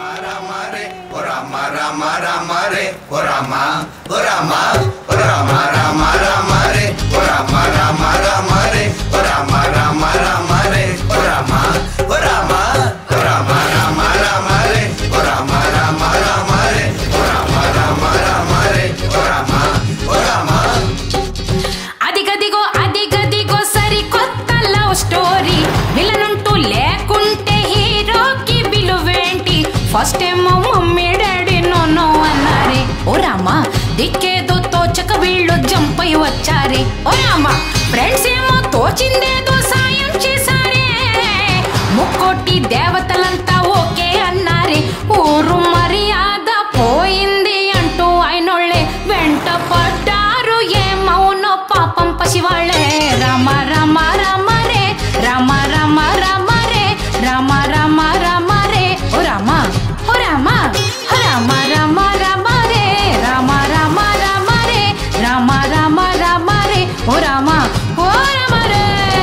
Speaker 15: అదిగదిగో అదిగదిగో సరి కొత్త లవ్ స్టోరీ. విలనుంటూ లేకుంటే హీరోకి విలువేంటి? ఫస్ట్ ఏమో మమ్మీ డాడీ నో అన్నారే. ఓ రామా దిక్కేదో తోచక వీళ్ళు జంప్ అయి వచ్చారే. ఓ రామా ఫ్రెండ్స్ ఏమో తోచిందేదో సాయం చేశారే. ముక్కోటి దేవతలంతా ఓకే అన్నారే. ఊరు మర్యాద పోయింది అంటూ అయినోళ్ళే వెంట పడ్డారు. ఏమవునో పాపం పసివాళ్ళే. రామ రామ రామ రే రామ రామ రామ రే రామ రామ రామ రే. ఓ రామ ఓ రామ ఓ రామ రామ రామ రే రామ రామ రామ రే రామ రామ రామ రే. ఓ రామ ఓ రామ రే.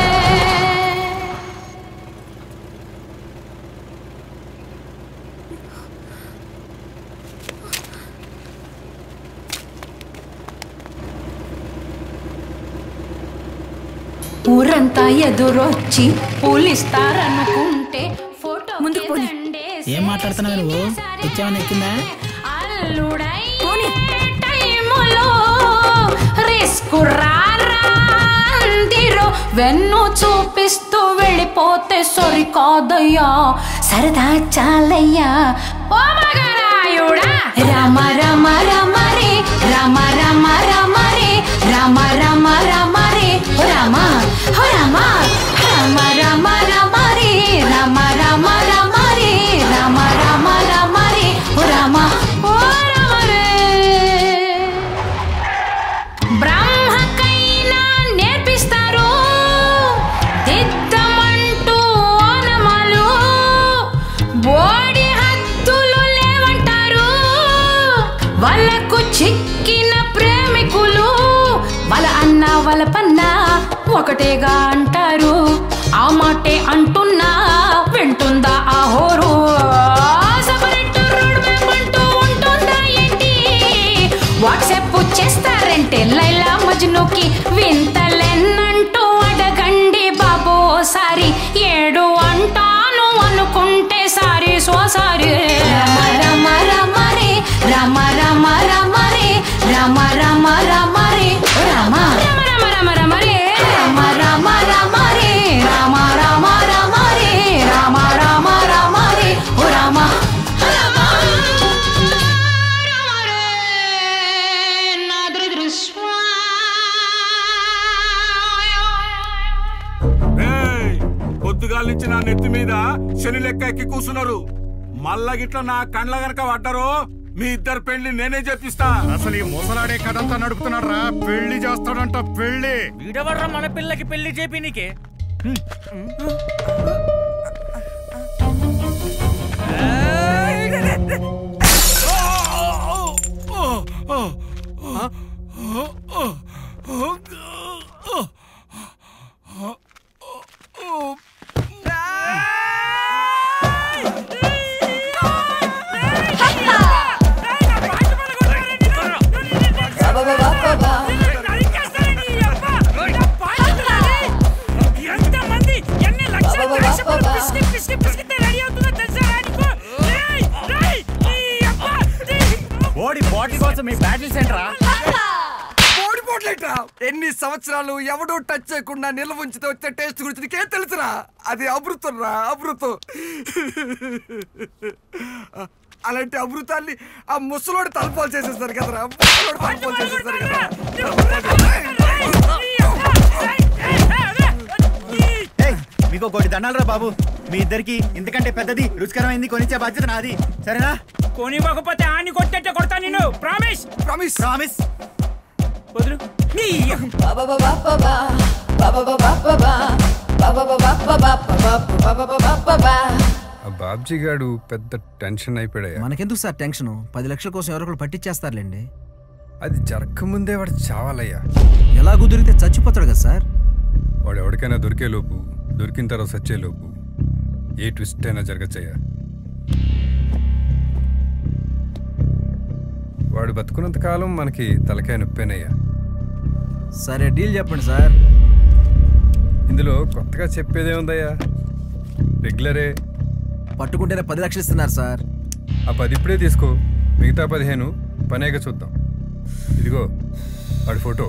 Speaker 15: ఊరంతా ఎదురొచ్చి పూలిస్తారనుకుంటే ఫోటో
Speaker 4: ముందుకు పోనీ.
Speaker 2: ఏం మాట్లాడుతున్నావు నువ్వు? ఇచ్చావని ఎక్కిందా?
Speaker 15: టైములో రిస్క్ రారందిరో వెన్ను చూపిస్తూ వెళ్ళిపోతే సరికాదయ్యా. సరదా చాలయ్యా. ఓ మగరాయుడా రామ రామ రామ రే రామ రామ రామ రే రామ రామ రామ రే. ఓ రామ ఓ రామ రామ రామ రామ రే రామ రామ రామ రే రామ రామ రామ రే. ఓ రామ ఓ రామ రే. బ్రహ్మకైనా నేర్పిస్తారు దిద్దమంటూ ఓనమాలు. బోడి హద్దులు లేవంటారు వాళ్ళకు చిక్కిన ప్రేమికులు. వాళ్ళ అన్న వాళ్ళ పన్న ఒకటేగా అంటారు. ఆ మాటే అంటున్నా వింటుందా ఆ హోరు? సపరేట్ రోడ్ మ్యాప్ అంటూ ఉంటుందా ఏంటి? వాట్సాప్ చేస్తారంటే లైలా మజ్నుకి వింతలెన్నంటూ అడగండి బాబో సారి. ఏడు అంటాను అనుకుంటే సారీ సోసారి. రామ రామ రామ రే రామ రామ రామ రే రామ రామ రామ రే. రామ రామ రామ రామ రే రామ రామ రామ రే రామ రామ రామ రే రామ రామ రామ రే. ఓ రామ రామ రామ రే నాద్రి దృశ్వా
Speaker 5: పొద్దుగాల నుంచి నా నెత్తి మీద శని లెక్క ఎక్కి కూర్చున్నారు. మళ్ళా గిట్ల నా కండ్ల గనక పడ్డారో మీ ఇద్దరు పెళ్లి నేనే చెప్పిస్తా.
Speaker 16: అసలు ఈ ముసలాడే కథంతా నడుపుతున్నాడు రా. పెళ్లి చేస్తాడంట. పెళ్లి
Speaker 1: వీడెవర్రా మన పిల్లకి పెళ్లి చేపి నీకే?
Speaker 23: ఎన్ని సంవత్సరాలు ఎవడో టచ్ చేయకుండా నిల్వ ఉంచితే వచ్చే టేస్ట్ గురించి నీకేం తెలుసురా? అది అమృతం రా, అమృతం. అలాంటి అమృతాన్ని ఆ ముసలోడు తలపాలు చేసేస్తారు కదరా. ముసలోడు తలపాలు చేసేస్తారు కదా.
Speaker 18: మీకు కోటి దండాలరా బాబు. మీ ఇద్దరికి ఇంతకంటే పెద్దది రుచికరమైంది కొనిచ్చే బాధ్యత నాది. సరేనా?
Speaker 9: కొనివ్వకపోతే ఆని కొట్టేట్టే కొడతా నేను. Promise
Speaker 23: promise
Speaker 18: promise.
Speaker 9: వదులు.
Speaker 19: బాబ్జీ గాడు పెద్ద టెన్షన్ అయిపోయాడు.
Speaker 22: మనకెందుకు సార్ టెన్షన్? పది లక్షల కోసం ఎవరొకరు పట్టించేస్తారులేండి.
Speaker 19: అది జరగకముందే వాడు చావాలయ్యా.
Speaker 22: ఎలా కుదిరితే చచ్చిపోతాడు కదా సార్.
Speaker 19: వాడు ఎవరికైనా దొరికే లోపు, దొరికిన తర్వాత సచ్చే లోపు ఏ ట్విస్ట్ అయినా జరగచ్చయ్యా. వాడు బతుకున్నంత కాలం మనకి తలకాయ నొప్పేనయ్యా.
Speaker 22: సరే డీల్ చెప్పండి సార్.
Speaker 19: ఇందులో కొత్తగా చెప్పేదేముందయ్యా? రెగ్యులరే.
Speaker 22: పట్టుకుంటేనే పది లక్షలు ఇస్తున్నారు సార్.
Speaker 19: ఆ పది ఇప్పుడే తీసుకో, మిగతా పదిహేను పనేగా చూద్దాం. ఇదిగో వాడి ఫోటో.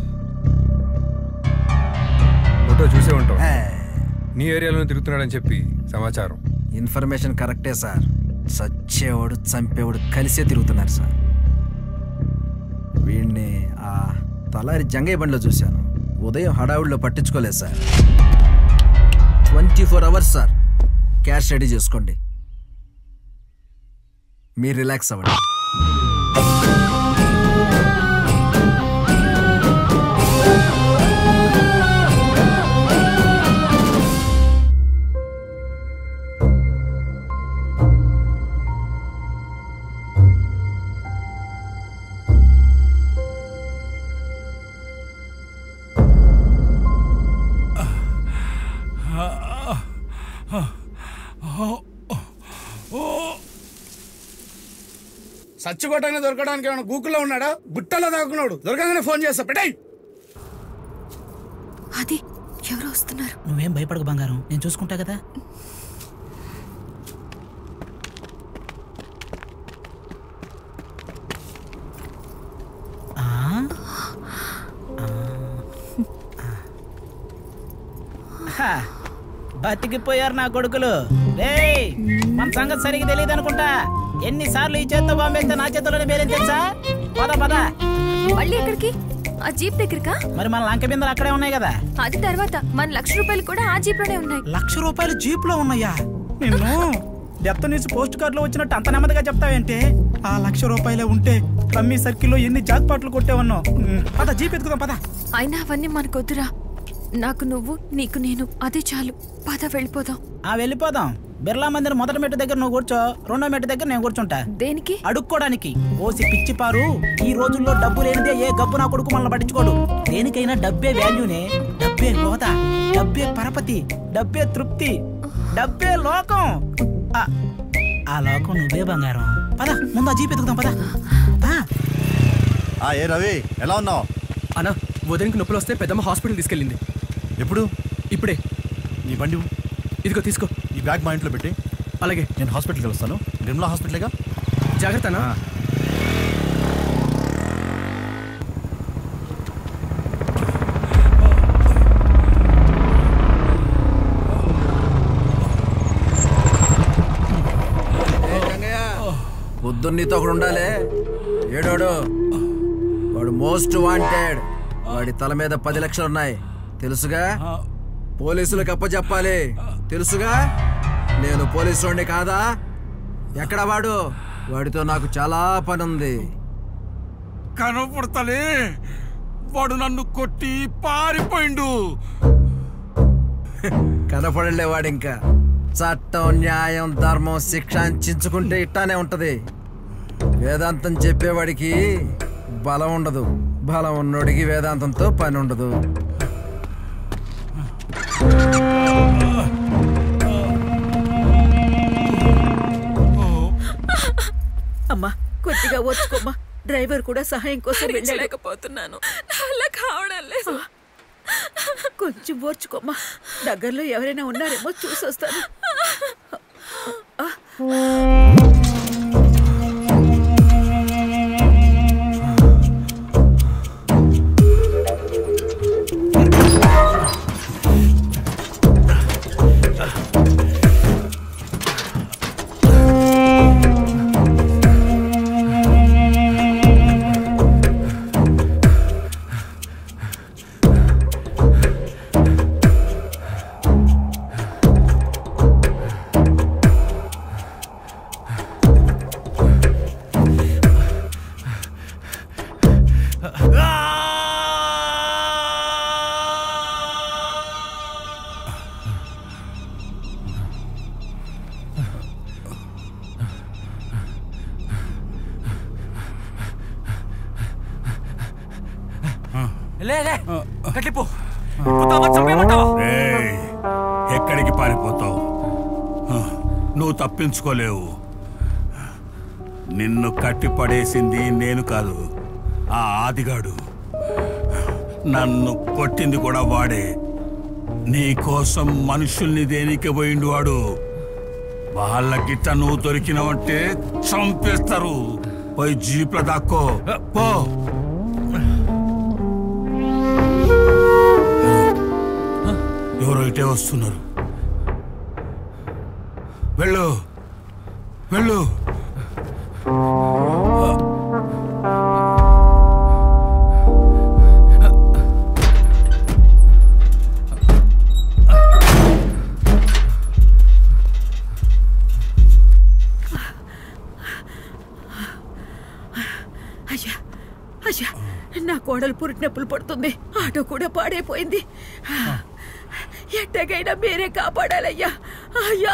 Speaker 19: ఫోటో చూసే ఉంటాం. నీ ఏరియాలో తిరుగుతున్నాడని చెప్పి సమాచారం.
Speaker 22: ఇన్ఫర్మేషన్ కరెక్టే సార్. చచ్చేవాడు చంపేవాడు కలిసే తిరుగుతున్నారు సార్. వీడిని ఆ తలారి జంగయ్య బండిలో చూశాను. ఉదయం హడావుడిలో పట్టించుకోలేదు sir. Twenty four hours sir. Cash ready చేసుకోండి. మీరు రిలాక్స్ అవ్వండి.
Speaker 24: సచ్చిగొట్టనే దొరకడానికి ఏమైనా గూగుల్లో ఉన్నాడా? గుట్టలో దాక్కున్నాడు. దొరకగానే ఫోన్ చేస్తా. పెట్టాయి.
Speaker 4: అది ఎవరు వస్తున్నారు?
Speaker 2: నువ్వేం భయపడకు బంగారం, నేను చూసుకుంటా కదా. బతికిపోయారు నా కొడుకులు. రేయ్, మన సంగతి సరిగ్గా తెలియదు అనుకుంటా. ఎన్నిసార్లు ఈ చేత్తో బాంబేస్తే నా చేతిలోనే బేరేం తెలుసా? పద పద.
Speaker 4: మళ్ళీ ఎక్కడికి? ఆ జీప్ దగ్గరకా?
Speaker 2: మరి మన లంక బిందెలు అక్కడే ఉన్నాయి కదా.
Speaker 4: అది తర్వాత మన లక్ష రూపాయలు కూడా ఆ జీప్ లోనే ఉన్నాయి.
Speaker 2: లక్ష రూపాయలు జీప్ లో ఉన్నాయా? నిన్ను డెప్త్ నుంచి పోస్ట్ కార్డ్ లో వచ్చినట్టు అంత నెమ్మదిగా చెప్తావేంటే? ఆ లక్ష రూపాయలే ఉంటే రమ్మీ సర్కిల్లో ఎన్ని జాక్ పాటలు కొట్టేవన్నావు. పద జీప్ ఎత్తుకుదాం పద.
Speaker 4: అయినా అవన్నీ మనకొద్దురా. నాకు నువ్వు, నీకు నేను, అదే చాలు. పద వెళ్ళిపోదాం.
Speaker 2: ఆ వెళ్ళిపోదాం. బిర్లా మందిర్ మొదటి మెట్టు దగ్గర నువ్వు కూర్చో, రెండో మెట్టు దగ్గర నేను కూర్చుంటా.
Speaker 4: దేనికి?
Speaker 2: అడుక్కోడానికి. ఓసి పిచ్చి పారు, ఈ రోజుల్లో డబ్బు లేనిదే ఏ గబ్బు నా కొడుకు మనల్ని పట్టించుకోడు. దేనికైనా డబ్బే వాల్యూనే, డబ్బే హోదా, డబ్బే పరపతి, డబ్బే తృప్తి, డబ్బే లోకం. ఆ లోకం నువ్వే బంగారం. పద ముందు ఆ జీప్ ఎత్తుకుదాం పద.
Speaker 7: ఏ రవి, ఎలా ఉన్నావు?
Speaker 25: అన్నా, ఉదయానికి నొప్పులు వస్తే పెద్దమ్మ హాస్పిటల్ తీసుకెళ్ళింది.
Speaker 7: ఎప్పుడు?
Speaker 25: ఇప్పుడే.
Speaker 7: నీ బండి
Speaker 25: ఇదిగో తీసుకో.
Speaker 7: ఈ బ్యాగ్ మా ఇంట్లో పెట్టి.
Speaker 25: అలాగే.
Speaker 7: నేను హాస్పిటల్కి వస్తాను. నిర్మలా హాస్పిటల్గా.
Speaker 25: జాగ్రత్తనా?
Speaker 22: పొద్దున్నీతో ఒకడు ఉండాలి. ఏడోడు వాడు మోస్ట్ వాంటెడ్. వాడి తల మీద పది లక్షలు ఉన్నాయి తెలుసుగా. పోలీసులకు అప్పచెప్పాలి. తెలుసుగా నేను పోలీసులోనే కాదా? ఎక్కడ వాడు? వాడితో నాకు చాలా పని ఉంది.
Speaker 5: కనపడతలే, వాడు నన్ను కొట్టి పారిపోయిండు.
Speaker 22: కనపడలే వాడు. ఇంకా చట్టం, న్యాయం, ధర్మం, శిక్ష చించుకుంటే ఇట్టానే ఉంటది. వేదాంతం చెప్పేవాడికి బలం ఉండదు, బలం ఉన్నోడికి వేదాంతంతో పని ఉండదు.
Speaker 3: అమ్మా కొద్దిగా ఓర్చుకోమ్మా. డ్రైవర్ కూడా సహాయం కోసం
Speaker 12: వెళ్ళలేకపోతున్నాను. కావడం లేదు.
Speaker 3: కొంచెం ఓర్చుకోమ్మా. దగ్గరలో ఎవరైనా ఉన్నారేమో చూసి వస్తాను.
Speaker 5: ఎక్కడికి పారిపోతావు? నువ్వు తప్పించుకోలేవు. నిన్ను కట్టి పడేసింది నేను కాదు, ఆ ఆదిగాడు. నన్ను కొట్టింది కూడా వాడే. నీ కోసం మనుషుల్ని దేనికి పోయిండు వాడు. వాళ్ళకిట్ట నువ్వు దొరికినావంటే చంపేస్తారు. పోయి జీప్లో దాక్కో పో. ఎవరో ఇటే వస్తున్నారు. వెళ్ళు వెళ్ళు.
Speaker 3: అయ్యా అయ్యా, నా కోడలు పురిటి నొప్పులు పడుతుంది. ఆటో కూడా పాడైపోయింది. ఎట్టగైనా మీరే కాపాడాలయ్యా. అయ్యా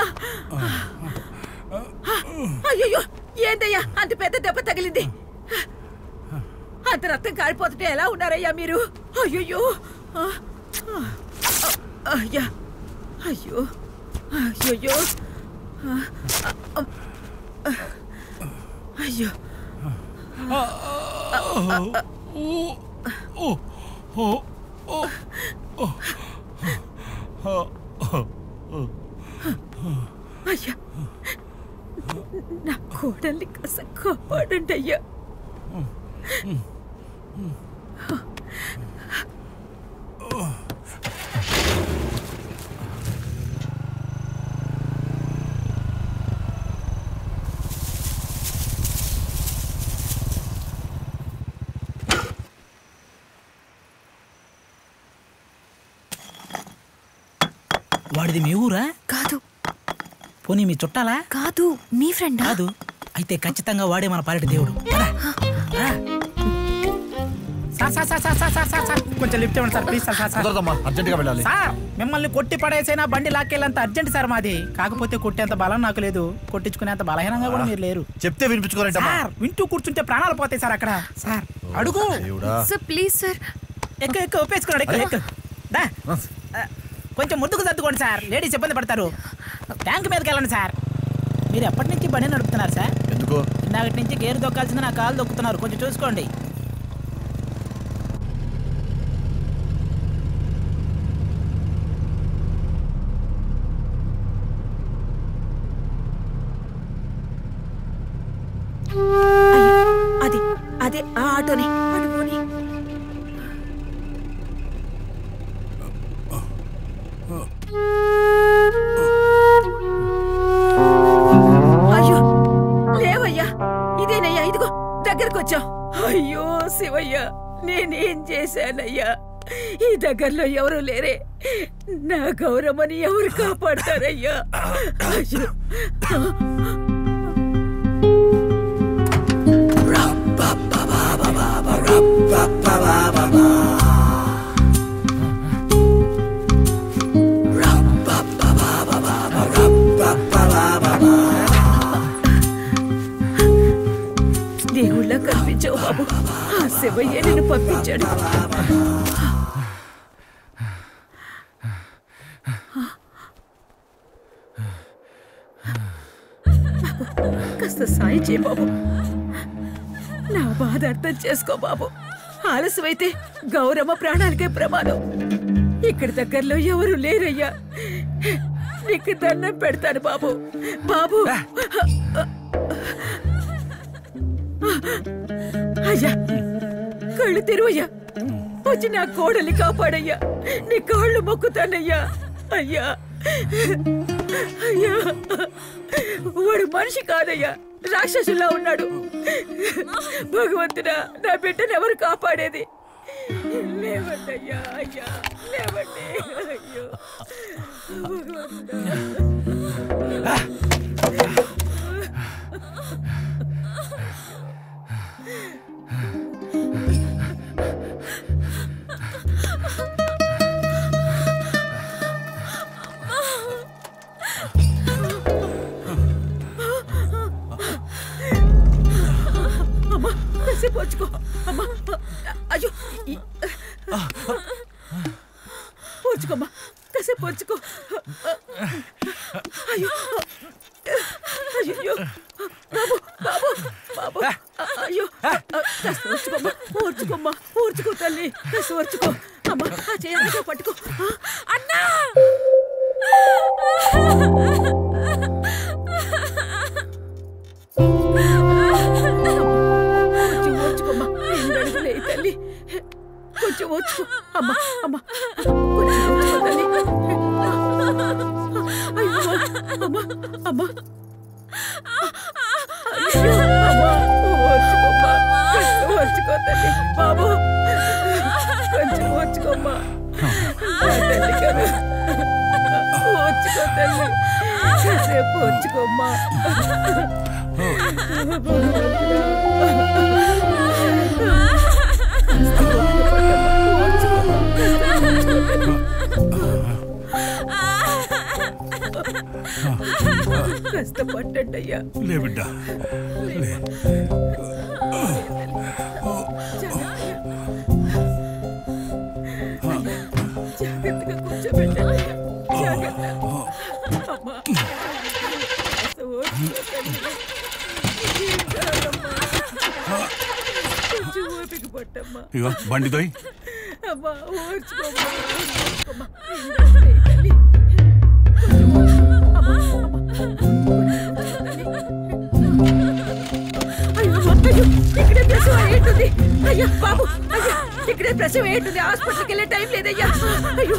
Speaker 3: అయ్యో, ఏందయ్యా అంత పెద్ద దెబ్బ తగిలింది? అంత రక్తం కారిపోతుంటే ఎలా ఉన్నారయ్యా మీరు? అయ్యో అయ్యా, అయ్యో అయ్యో అయ్యో. అయ్యా, నా కోడల్ని కాస్త కాపాడండి అయ్యా.
Speaker 2: వాడిది మీ ఊరా?
Speaker 4: కాదు.
Speaker 2: పోనీ మీ చుట్టాలా?
Speaker 4: కాదు. మీ ఫ్రెండ్
Speaker 2: కాదు. అయితే ఖచ్చితంగా వాడే మన పాలిటి దేవుడు. Sir sir sir sir sir sir sir కొంచెం లిఫ్ట్ ఇవ్వండి సార్, ప్లీజ్ సార్. సార్
Speaker 7: అర్జెంట్గా వెళ్ళాలి
Speaker 2: సార్. మిమ్మల్ని కొట్టి పడేసైనా బండి లాక్కెళ్ళంత అర్జెంట్ సార్ మాది. కాకపోతే కొట్టేంత బలం నాకు లేదు, కొట్టించుకునేంత బలహీనంగా కూడా మీరు లేరు.
Speaker 7: చెప్తే వినిపించుకోరండి
Speaker 2: సార్. వింటూ కూర్చుంటే ప్రాణాలు పోతాయి సార్ అక్కడ. సార్ అడుగు
Speaker 4: సార్, ప్లీజ్ సార్.
Speaker 2: ఎక్కువ ఎక్కువ ఒప్పేసుకున్నాడు. ఎక్కువ ఎక్కువ దా. కొంచెం ముందుకు సర్దుకోండి సార్, లేడీస్ ఇబ్బంది పడతారు. ట్యాంక్ మీదకి వెళ్ళండి సార్. మీరు ఎప్పటి నుంచి బండి నడుపుతున్నారు సార్?
Speaker 7: ఎందుకు?
Speaker 2: ఇందాకటి నుంచి గేరు దొక్కాల్సింది నా కాలు దొక్కుతున్నారు, కొంచెం చూసుకోండి.
Speaker 3: అది అదే ఆ ఆటోని అడుగుని. అయ్యో లేవయ్యా, ఇదేనయ్యా, ఇదిగో దగ్గరకు వచ్చా. అయ్యో శివయ్య, నేనేం చేశానయ్యా? ఈ దగ్గరలో ఎవరూ లేరే, నా గౌరమ్మని ఎవరు కాపాడతారయ్యా? అయ్యో దేవుళ్ళ కనిపించావు బాబు. ఆ శివయ్య నిన్ను పంపించాడు. కాస్త సాయం చేయి బాబు. నా బాధ అర్థం చేసుకో బాబు. ఆలస్యమైతే గౌరమ్మ ప్రాణాలకే ప్రమాదం. ఇక్కడ దగ్గరలో ఎవరు లేరయ్యా. నీకు దండం పెడతాను బాబు. బాబు అయ్యా కళ్ళు తెరువయ్యా. వచ్చి నా కోడలి కాపాడయ్యా. నీ కాళ్ళు మొక్కుతానయ్యా. అయ్యా అయ్యా వాడు మనిషి కాదయ్యా, రాక్షసులా ఉన్నాడు. భగవంతుడా, నా బిడ్డను ఎవరు కాపాడేది? లేవండి అయ్యా. అయ్యా లేవండి. అయ్యో భగవంతుడా. అమ్మా కాసేపు వచ్చుకో. అమ్మా అయ్యో వచ్చుకోమ్మా, కాసేపు వచ్చుకో. అయ్యో అయ్యో బాబు బాబు బాబు అయ్యో కాస్త వచ్చుకోమ్మా. ఓర్చుకోమ్మా, ఓర్చుకో తల్లి. కాస్త ఓర్చుకో. అమ్మా ఆ చేయాలిగా పట్టుకో. అన్నా కొంచెం ఓర్చుకోమ్మా. రెండు అడుగులే తల్లి, కొంచెం ఓర్చుకో. అమ్మా అమ్మా కొంచెం ఓర్చుకో తల్లి. అయ్యో అమ్మా అమ్మా అయ్యో అమ్మా ఓర్చుకోమ్మా. కొంచెం ఓర్చుకో తల్లి. బాబు కొంచెం ఓర్చుకోమ్మా. తల్లి కదా ఓర్చుకో తల్లి. కాసేపు ఓర్చుకోమ్మా. కష్టపడ్డండి అయ్యా.
Speaker 5: లే బిడ్డ లే.
Speaker 3: జాగ్రత్తగా కూర్చోబెట్టండి. జాగ్రత్త. అమ్మా కొంచెం ఓపిక పట్టమ్మా.
Speaker 5: ఇగో బండి దోయ్.
Speaker 3: అమ్మా ఓర్చుకోమ్మా. ఓర్చుకోమ్మా. ఇక్కడే ప్రసవం ఏంటుంది? అయ్యా బాబు అయ్యా ఇక్కడే ప్రసవం ఏంటుంది? హాస్పిటల్కి వెళ్ళే టైం లేదయ్యా. అయ్యో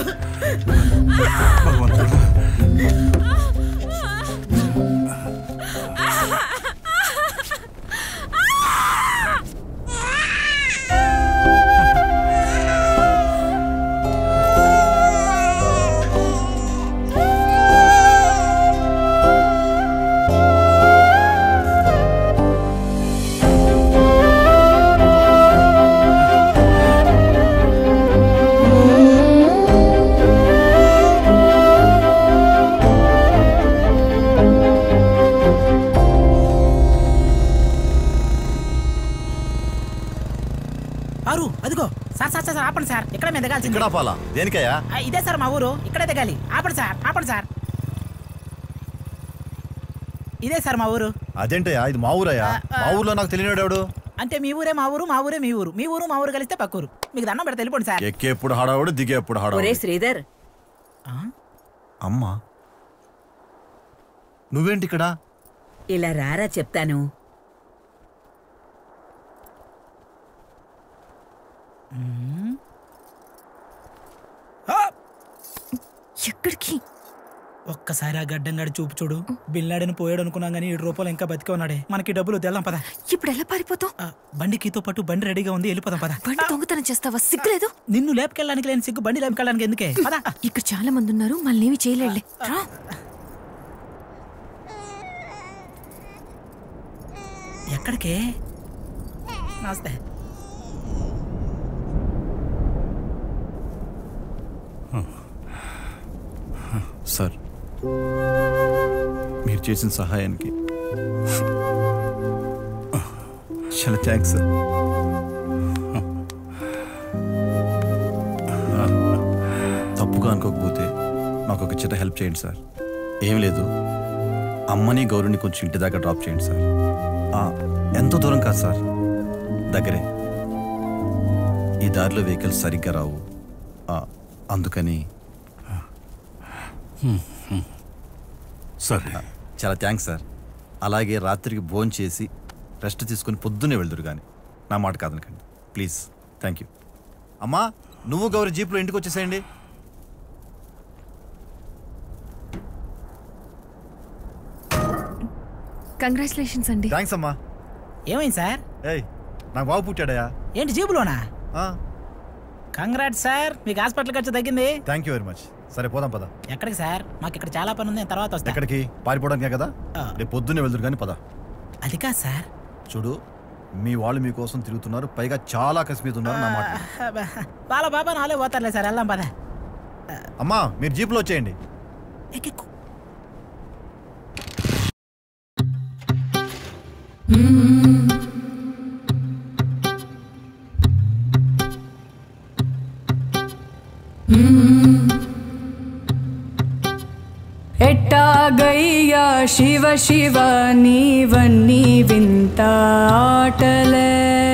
Speaker 2: అదిగో సార్ సార్ సార్ ఆపండి సార్. ఇక్కడ మీద దిగాల్సింది.
Speaker 7: ఇక్కడ ఆపాలా? దేనికయ్యా?
Speaker 2: ఇదే సార్ మా ఊరు, ఇక్కడే దిగాలి. ఆపండి సార్, ఆపండి సార్. ఇదే సార్ మా ఊరు.
Speaker 7: అదేంటయ్యా ఇది మా ఊరయ్యా? మా ఊర్లో నాకు తెలియనాడు.
Speaker 2: అంటే మీ ఊరే మా ఊరు, మా ఊరే మీ ఊరు, మీ ఊరు మా ఊరు కలిస్తే పక్కూరు. మీకు దండం పెడితే వెళ్ళిపోండి సార్.
Speaker 7: ఎక్కేప్పుడు హడావుడు, దిగేప్పుడు
Speaker 3: ఒరే
Speaker 7: హడావుడు.
Speaker 3: శ్రీధర్,
Speaker 7: అమ్మా నువ్వేంటి ఇక్కడ?
Speaker 3: ఇలా రారా చెప్తాను.
Speaker 4: ఎక్కడికి?
Speaker 2: ఒక్కసారి ఆ గడ్డం గడి చూపు చూడు. బిల్లాడని పోయాడు అనుకున్నాం కానీ ఏడు రూపాయలు ఇంకా బతికే ఉన్నాడే. మనకి డబ్బులు తెల్లాం పదా.
Speaker 4: ఇప్పుడు ఎలా పారిపోతాం?
Speaker 2: బండి కీతో పాటు బండి రెడీగా ఉంది, వెళ్ళిపోదాం పదా.
Speaker 4: బండి దొంగతనం చేస్తావా? సిగ్గులేదు?
Speaker 2: నిన్ను లేపుకెళ్ళడానికి లేని సిగ్గు బండి లేపుకెళ్ళడానికి ఎందుకే? పదా.
Speaker 4: ఇక్కడ చాలా మంది ఉన్నారు, మళ్ళీ ఏమి చేయలేళ్ళే. రా.
Speaker 2: ఎక్కడికే? నమస్తే.
Speaker 7: సార్, మీరు చేసిన సహాయానికి చాలా థ్యాంక్స్ సార్. తప్పుగా అనుకోకపోతే నాకు ఒక చిన్న హెల్ప్ చేయండి సార్. ఏం లేదు, అమ్మని గౌరవని కొంచెం ఇంటి దాకా డ్రాప్ చేయండి సార్. ఎంతో దూరం కాదు సార్, దగ్గరే. ఈ దారిలో వెహికల్స్ సరిగ్గా రావు, అందుకని.
Speaker 5: సరే,
Speaker 7: చాలా థ్యాంక్స్ సార్. అలాగే రాత్రికి భోజనం చేసి రెస్ట్ తీసుకుని పొద్దున్నే వెళ్దురు కానీ నా మాట కాదనకండి ప్లీజ్. Thank you. అమ్మా, నువ్వు గౌరీ జీప్లో ఇంటికి వచ్చేసేయండి.
Speaker 4: కంగ్రాచులేషన్స్ అండి.
Speaker 7: థ్యాంక్స్ అమ్మా.
Speaker 2: ఏమైంది సార్?
Speaker 7: ఏయ్, నాకు బాబు పుట్టాడయా.
Speaker 2: ఏంటి జీబులోనా? కంగ్రాట్స్ సార్, మీకు హాస్పిటల్ ఖర్చు తగ్గింది.
Speaker 7: Thank you very much. సరే పోదాం పద.
Speaker 2: ఎక్కడికి సార్? మాకు ఇక్కడ చాలా పని ఉంది, తర్వాత వస్తా.
Speaker 7: ఎక్కడికి? పారిపోవడానికే కదా. రేపు పొద్దున్నే వెళ్దురు కానీ పద.
Speaker 2: అది కాదు సార్.
Speaker 7: చూడు, మీ వాళ్ళు మీకోసం తిరుగుతున్నారు, పైగా చాలా కసి మీద ఉన్నారు. నా మాట
Speaker 2: వాళ్ళ బాబా నాలే పోతారులే సార్, వెళ్దాం పద.
Speaker 7: అమ్మా, మీరు జీప్లో వచ్చేయండి.
Speaker 6: ఎట్టాగయ్యా శివ శివ నీవన్నీ వింత ఆటలే,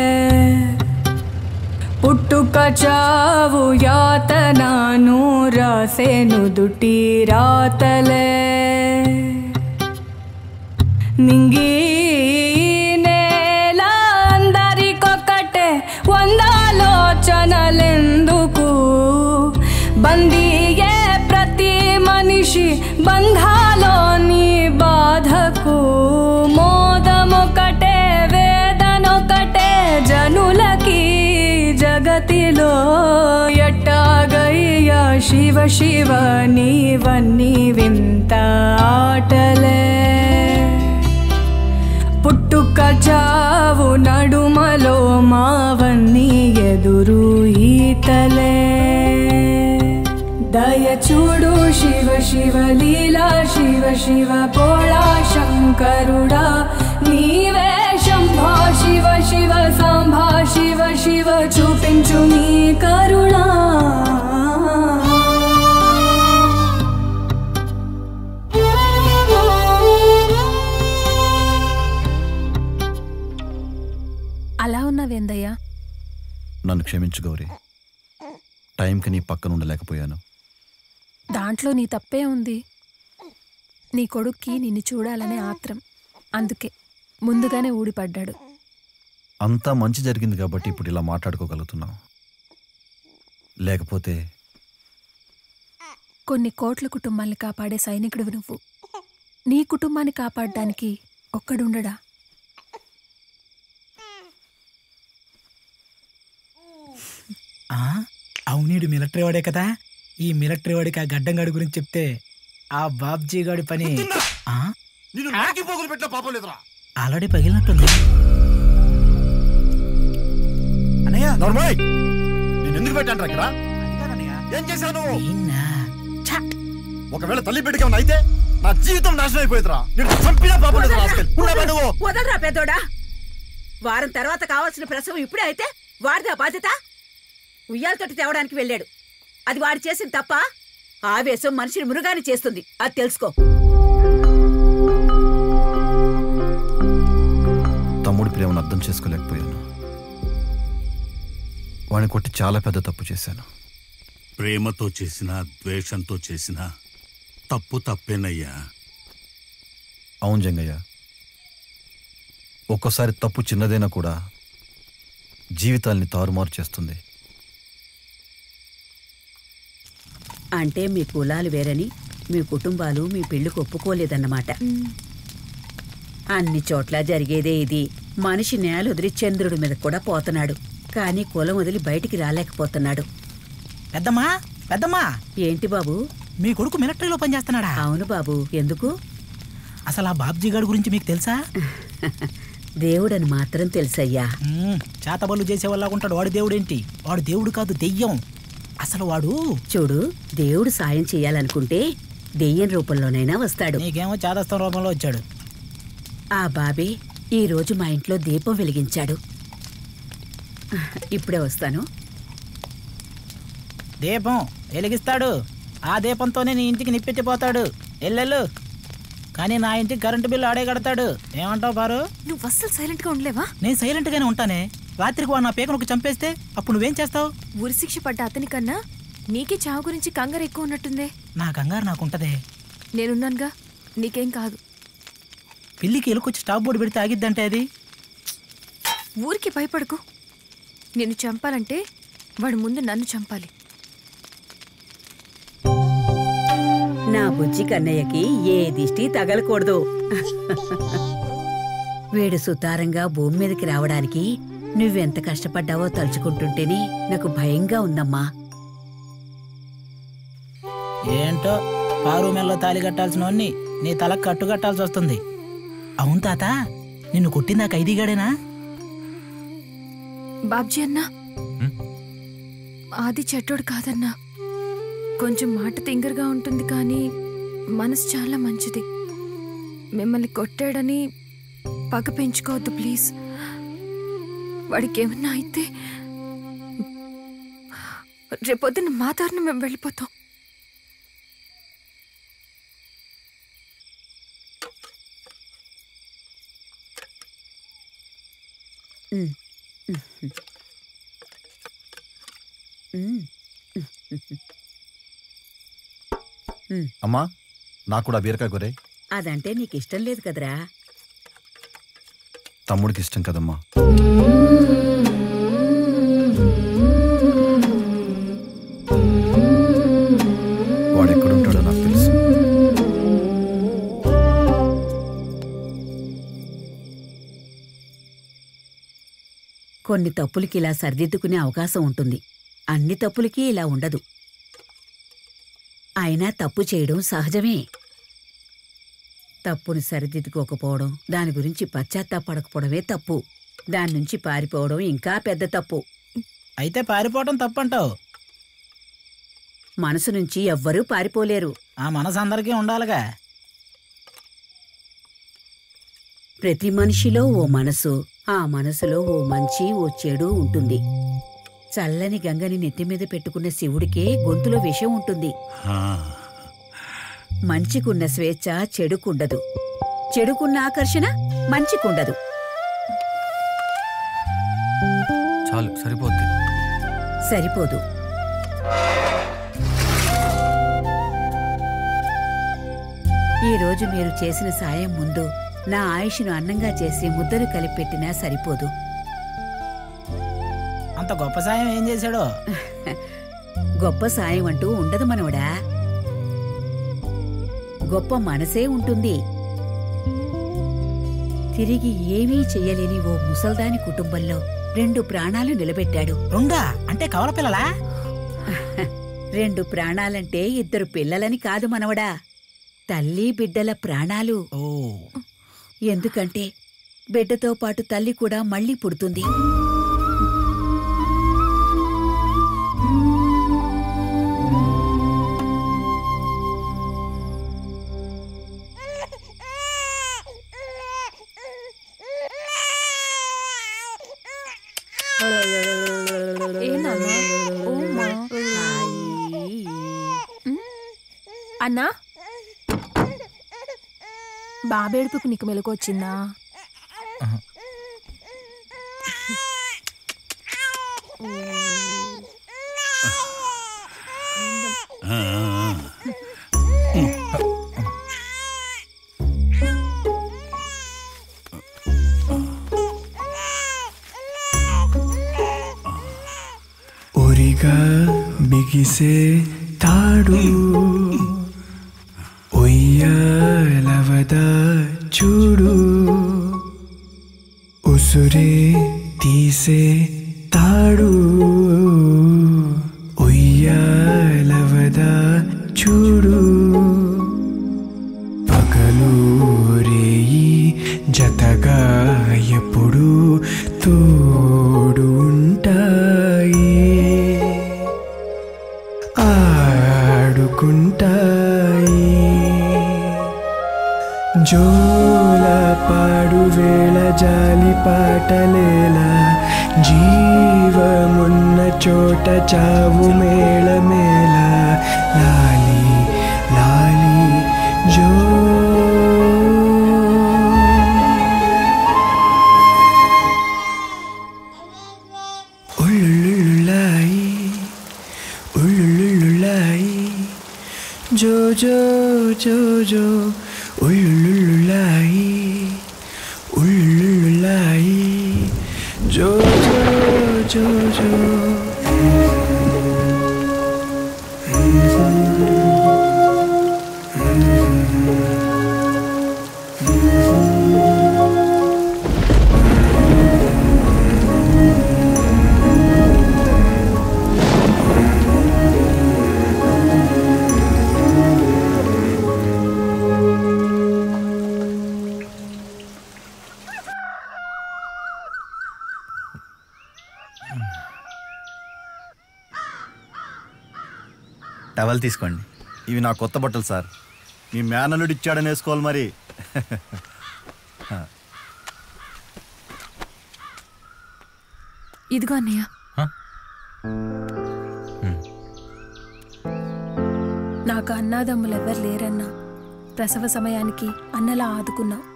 Speaker 6: పుట్టుక చావు యాతనాను రాసేను దుటి రాతలే, నింగి నేల అందరికొక్కటే వందాలోచనలెందుకు, బందీయే ప్రతి మనిషి బంధాలోని బాధకు, మోదమొకటే వేదనొకటే జనులకి జగతిలో, ఎట్టాగయ్యా శివ శివ నీవన్నీ వింత ఆటలే, పుట్టుక చావు నడుమలో మావన్నీ ఎదురు ఈతలే, దయ చూడు శివ శివ లీలా శివ శివ భోళా శంకరుడా, నీవే శంభో శివ శివ సాంబా శివ శివ చూపించు నీ కరుణా.
Speaker 4: అలా ఉన్నావేందయ్యా?
Speaker 7: నన్ను క్షమించు గౌరీ, టైంకి నీ పక్కన ఉండలేకపోయాను.
Speaker 4: దాంట్లో నీ తప్పే ఉంది. నీ కొడుక్కి నిన్ను చూడాలనే ఆత్రం, అందుకే ముందుగానే ఊడిపడ్డాడు.
Speaker 7: అంతా మంచి జరిగింది కాబట్టి ఇప్పుడు ఇలా మాట్లాడుకోగలుగుతున్నాం, లేకపోతే
Speaker 4: కొన్ని కోట్ల కుటుంబాన్ని కాపాడే సైనికుడు నువ్వు. నీ కుటుంబాన్ని కాపాడడానికి ఒక్కడుండడా?
Speaker 2: అవునీడు మిలిటరీ వాడే కదా. ఈ మిలిటరీ వాడికి ఆ గడ్డం గాడి గురించి చెప్తే ఆ బాబ్జీ గాడి పని ఆల్రెడీ పగిలినట్టుంది.
Speaker 7: అన్నయ్య, నేను ఎందుకు పెట్టాను ఇక్కడ? ఏం చేశాను? ఒకవేళ తల్లి బిడ్డకి ఏమన్నా అయితే నా జీవితం నాశనం అయిపోయిందిరా. నేను చంపినా పాపం లేదు.
Speaker 3: వదలరా పెద్దోడా. వారం తర్వాత కావాల్సిన ప్రసవం ఇప్పుడే అయితే వాడిదా బాధ్యత? ఉయ్యాలతోటి తేవడానికి వెళ్ళాడు, అది వాడు చేసిన తప్ప? ఆవేశం మనిషిని మురుగాని చేస్తుంది, అది తెలుసుకో.
Speaker 7: తమ్ముడి ప్రేమను అర్థం చేసుకోలేకపోయాను. వాడిని కొట్టి చాలా పెద్ద తప్పు చేశాను.
Speaker 5: ప్రేమతో చేసినా ద్వేషంతో చేసినా తప్పు తప్పేనయ్యా.
Speaker 7: అవును జంగయ్య, ఒక్కోసారి తప్పు చిన్నదైనా కూడా జీవితాల్ని తారుమారు చేస్తుంది.
Speaker 3: అంటే మీ కులాలు వేరని మీ కుటుంబాలు మీ పెళ్లికి ఒప్పుకోలేదన్నమాట. అన్ని చోట్ల జరిగేదే ఇది. మనిషి నేల వదిలి చంద్రుడి మీద కూడా పోతున్నాడు, కానీ కులం వదిలి బయటికి రాలేకపోతున్నాడు.
Speaker 2: పెద్దమ్మా పెద్దమ్మా
Speaker 3: ఏంటి బాబు,
Speaker 2: మీ కొడుకు మిలిటరీలో పనిచేస్తున్నాడా?
Speaker 3: అవును బాబు. ఎందుకు?
Speaker 2: అసలు ఆ బాబ్జీ గారి గురించి మీకు తెలుసా?
Speaker 3: దేవుడని మాత్రం తెలుసయ్యా.
Speaker 2: చేతబళ్ళు చేసేవాళ్ళ ఉంటాడు వాడు. దేవుడేంటి, వాడు దేవుడు కాదు, దెయ్యం. అసలు వాడు
Speaker 3: చూడు, దేవుడు సాయం చేయాలనుకుంటే దెయ్యం రూపంలోనైనా వస్తాడు.
Speaker 2: నీకేమో చేదస్తం రూపంలో వచ్చాడు.
Speaker 3: ఆ బాబే ఈ రోజు మా ఇంట్లో దీపం వెలిగించాడు. ఇప్పుడే వస్తాను.
Speaker 2: దీపం వెలిగిస్తాడు, ఆ దీపంతోనే నీ ఇంటికి నిప్పెట్టిపోతాడు. ఎల్లెళ్ళు. కానీ నా ఇంటికి కరెంటు బిల్లు ఆడే కడతాడు. ఏమంటావు బారు?
Speaker 4: నువ్వు అస్సలు సైలెంట్ గా ఉండలేవా?
Speaker 2: నేను సైలెంట్ గానే ఉంటానే. రాత్రికి వాడు నా పేకను చంపేస్తే అప్పుడు నువ్వేం చేస్తావు?
Speaker 4: ఉరి శిక్ష పడ్డ అతని కన్నా నీకే చావు గురించి కంగారు ఎక్కువ ఉన్నట్టుందే.
Speaker 2: నా కంగారు నాకుంటదే.
Speaker 4: నేనున్నానుగా, నీకేం కాదు.
Speaker 2: పిల్లికి ఎలుకొచ్చి స్టాప్ బోర్డు పెడితే ఆగిద్దంటే అది.
Speaker 4: ఊరికి భయపడకు. నిన్ను చంపాలంటే వాడు ముందు నన్ను చంపాలి.
Speaker 3: నా బుజ్జి కన్నయ్యకి ఏ దిష్టి తగలకూడదు. వీడు సుతారంగా భూమి మీదకి రావడానికి నువ్వెంత కష్టపడ్డావో తలుచుకుంటుంటేనే నాకు భయంగా ఉందమ్మా.
Speaker 2: ఏంటో పారు మెల్లో తాలి కట్టాల్సిన నీ తలకు కట్టు కట్టాల్సి వస్తుంది. అవును తాత, నిన్ను కొట్టిందా ఖైదీగాడేనా?
Speaker 4: బాబ్జీ అన్నా, ఆది చెట్టోడు కాదన్నా. కొంచెం మాట తింగరగా ఉంటుంది, కానీ మనసు చాలా మంచిది. మిమ్మల్ని కొట్టాడని పగ పెంచుకోవద్దు ప్లీజ్. వాడికి ఏమన్నా అయితే రేపొద్దున మా దారిన మేము వెళ్ళిపోతాం.
Speaker 7: అమ్మా, నాకు కూడా బీరకాయ కూర.
Speaker 3: అదంటే నీకు ఇష్టం లేదు కదరా?
Speaker 7: తమ్ముడికి ఇష్టం కదమ్మా. వాడు ఎక్కడుంటాడో నాకు తెలుసు.
Speaker 3: కొన్ని తప్పులకి ఇలా సరిదిద్దుకునే అవకాశం ఉంటుంది, అన్ని తప్పులకి ఇలా ఉండదు. అయినా తప్పు చేయడం సహజమే. తప్పుని సరిదిద్దుకోకపోవడం, దాని గురించి పశ్చాత్తాపడకపోవడమే తప్పు. దాని నుంచి పారిపోవడం ఇంకా పెద్ద తప్పు.
Speaker 2: అయితే పారిపోవడం తప్పంటావు?
Speaker 3: మనసు నుంచి ఎవ్వరూ పారిపోలేరు.
Speaker 2: ఆ మనసు అందరికీ ఉండాలిగా.
Speaker 3: ప్రతి మనిషిలో ఓ మనసు, ఆ మనసులో ఓ మంచి ఓ చెడు ఉంటుంది. చల్లని గంగని నెత్తిమీద పెట్టుకున్న శివుడికే గొంతులో విషం ఉంటుంది. మంచికున్న స్వేచ్ఛ చెడుకుండదు, చెడుకున్న ఆకర్షణ మంచికుండదు.
Speaker 23: చాలు, సరిపోద్ది.
Speaker 3: సరిపోదు. ఈరోజు మీరు చేసిన సాయం ముందు నా ఆయుష్ను అన్నంగా చేసి ముద్దను కలిపెట్టినా సరిపోదు.
Speaker 2: అంత గొప్ప సాయం ఏం చేశాడో?
Speaker 3: గొప్ప సాయం అంటూ ఉండదు మనవడా, గొప్ప మనసే ఉంటుంది. తిరిగి ఏమీ చెయ్యలేని ఓ ముసల్దాని కుటుంబంలో రెండు ప్రాణాలు నిలబెట్టాడు.
Speaker 2: రెండా? అంటే కవల పిల్లలా?
Speaker 3: రెండు ప్రాణాలంటే ఇద్దరు పిల్లలని కాదు మనవడా, తల్లి బిడ్డల ప్రాణాలు. ఎందుకంటే బిడ్డతో పాటు తల్లి కూడా మళ్ళీ పుడుతుంది.
Speaker 4: అన్నా, బాబేడుపుకు నీకు మెలకు వచ్చిందా?
Speaker 8: ఒరిగా బిగిసే తాడు ఉయ్యాలవదా చూడు ఉసురే తీసే తాడు ఉయ్యాలవదా చూడు పగలు రేయి జతగా ఎప్పుడు తోడు ఉంటాయి ఆడుకుంటాయి జోల పాడు వేళ జాలి పాటలేలా జీవమున్న చోట చావు మేళ మేళ లాలి లాలి జో ఉల్లుల్లులాయి ఉల్లుల్లులాయి జో జో జో జో ఉల్లుల్లులాయి ఉల్లుల్లులాయి జో జో జో జో
Speaker 7: టవల్ తీసుకోండి. ఇవి నా కొత్త బట్టలు సార్. మీ మేనల్లుడు ఇచ్చాడని వేసుకోవాలి మరి.
Speaker 4: ఇదిగో అన్నయ్య. నాకు అన్నాదమ్ములు ఎవరు లేరన్నా. ప్రసవ సమయానికి అన్నలా ఆదుకున్నావు.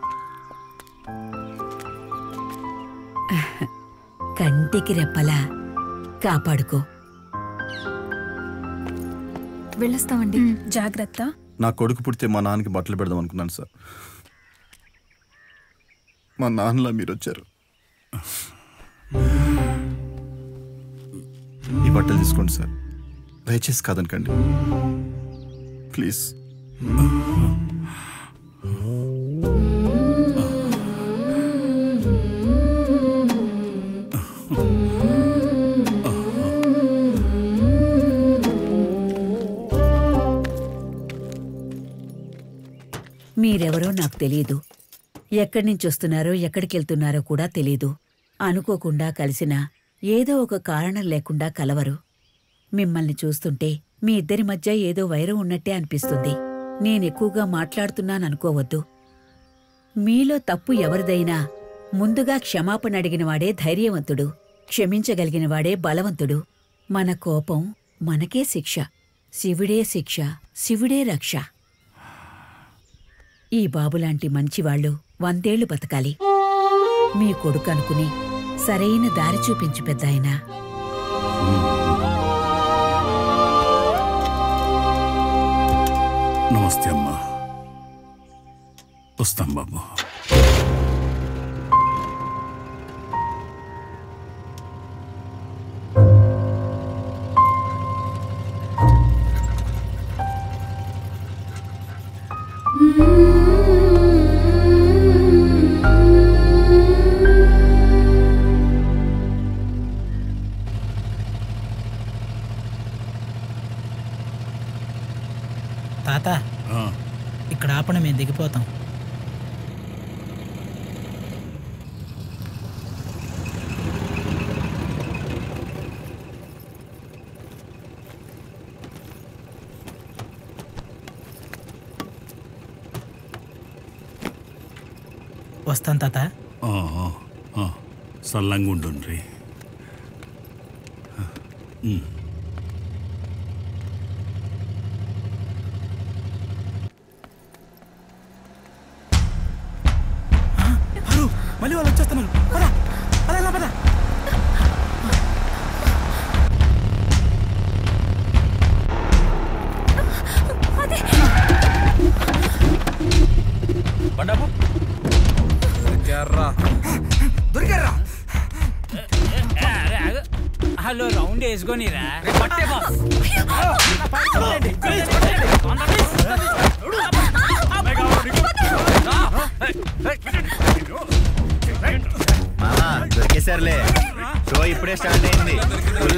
Speaker 3: కంటికి రెప్పలా కాపాడుకో.
Speaker 4: వెళ్ళొస్తామండి. జాగ్రత్త.
Speaker 7: నా కొడుకు పుడితే మా నాన్నకి బట్టలు పెడదాం అనుకున్నాను సార్. మా నాన్నలా మీరు వచ్చారు. ఈ బట్టలు తీసుకోండి సార్. దయచేసి కాదనకండి ప్లీజ్.
Speaker 3: మీరెవరో నాకు తెలీదు. ఎక్కడి నుంచి వస్తున్నారో ఎక్కడికి వెళ్తున్నారో కూడా తెలీదు. అనుకోకుండా కలిసినా ఏదో ఒక కారణం లేకుండా కలవరు. మిమ్మల్ని చూస్తుంటే మీ ఇద్దరి మధ్య ఏదో వైరం ఉన్నట్టే అనిపిస్తుంది. నేనెక్కువగా మాట్లాడుతున్నాననుకోవద్దు. మీలో తప్పు ఎవరిదైనా ముందుగా క్షమాపణ అడిగినవాడే ధైర్యవంతుడు, క్షమించగలిగినవాడే బలవంతుడు. మన కోపం మనకే శిక్ష. శివుడే శిక్ష, శివుడే రక్ష. ఈ బాబులాంటి మంచివాళ్లు వందేళ్లు బతకాలి. మీ కొడుకు అనుకుని సరైన దారి చూపించు పెద్దాయనా.
Speaker 5: నమస్తే అమ్మా. వస్తాం బాబు.
Speaker 2: తాత, ఇక్కడ ఆపణ మేము దిగిపోతాం. వస్తాను తాత.
Speaker 5: సల్లంగా ఉండుండ్రి.
Speaker 2: మళ్ళీ వాళ్ళు వచ్చేస్తున్నారు. పద పద పద.
Speaker 23: దొరికారా?
Speaker 9: హలో, రౌండ్ వేసుకొనిరా.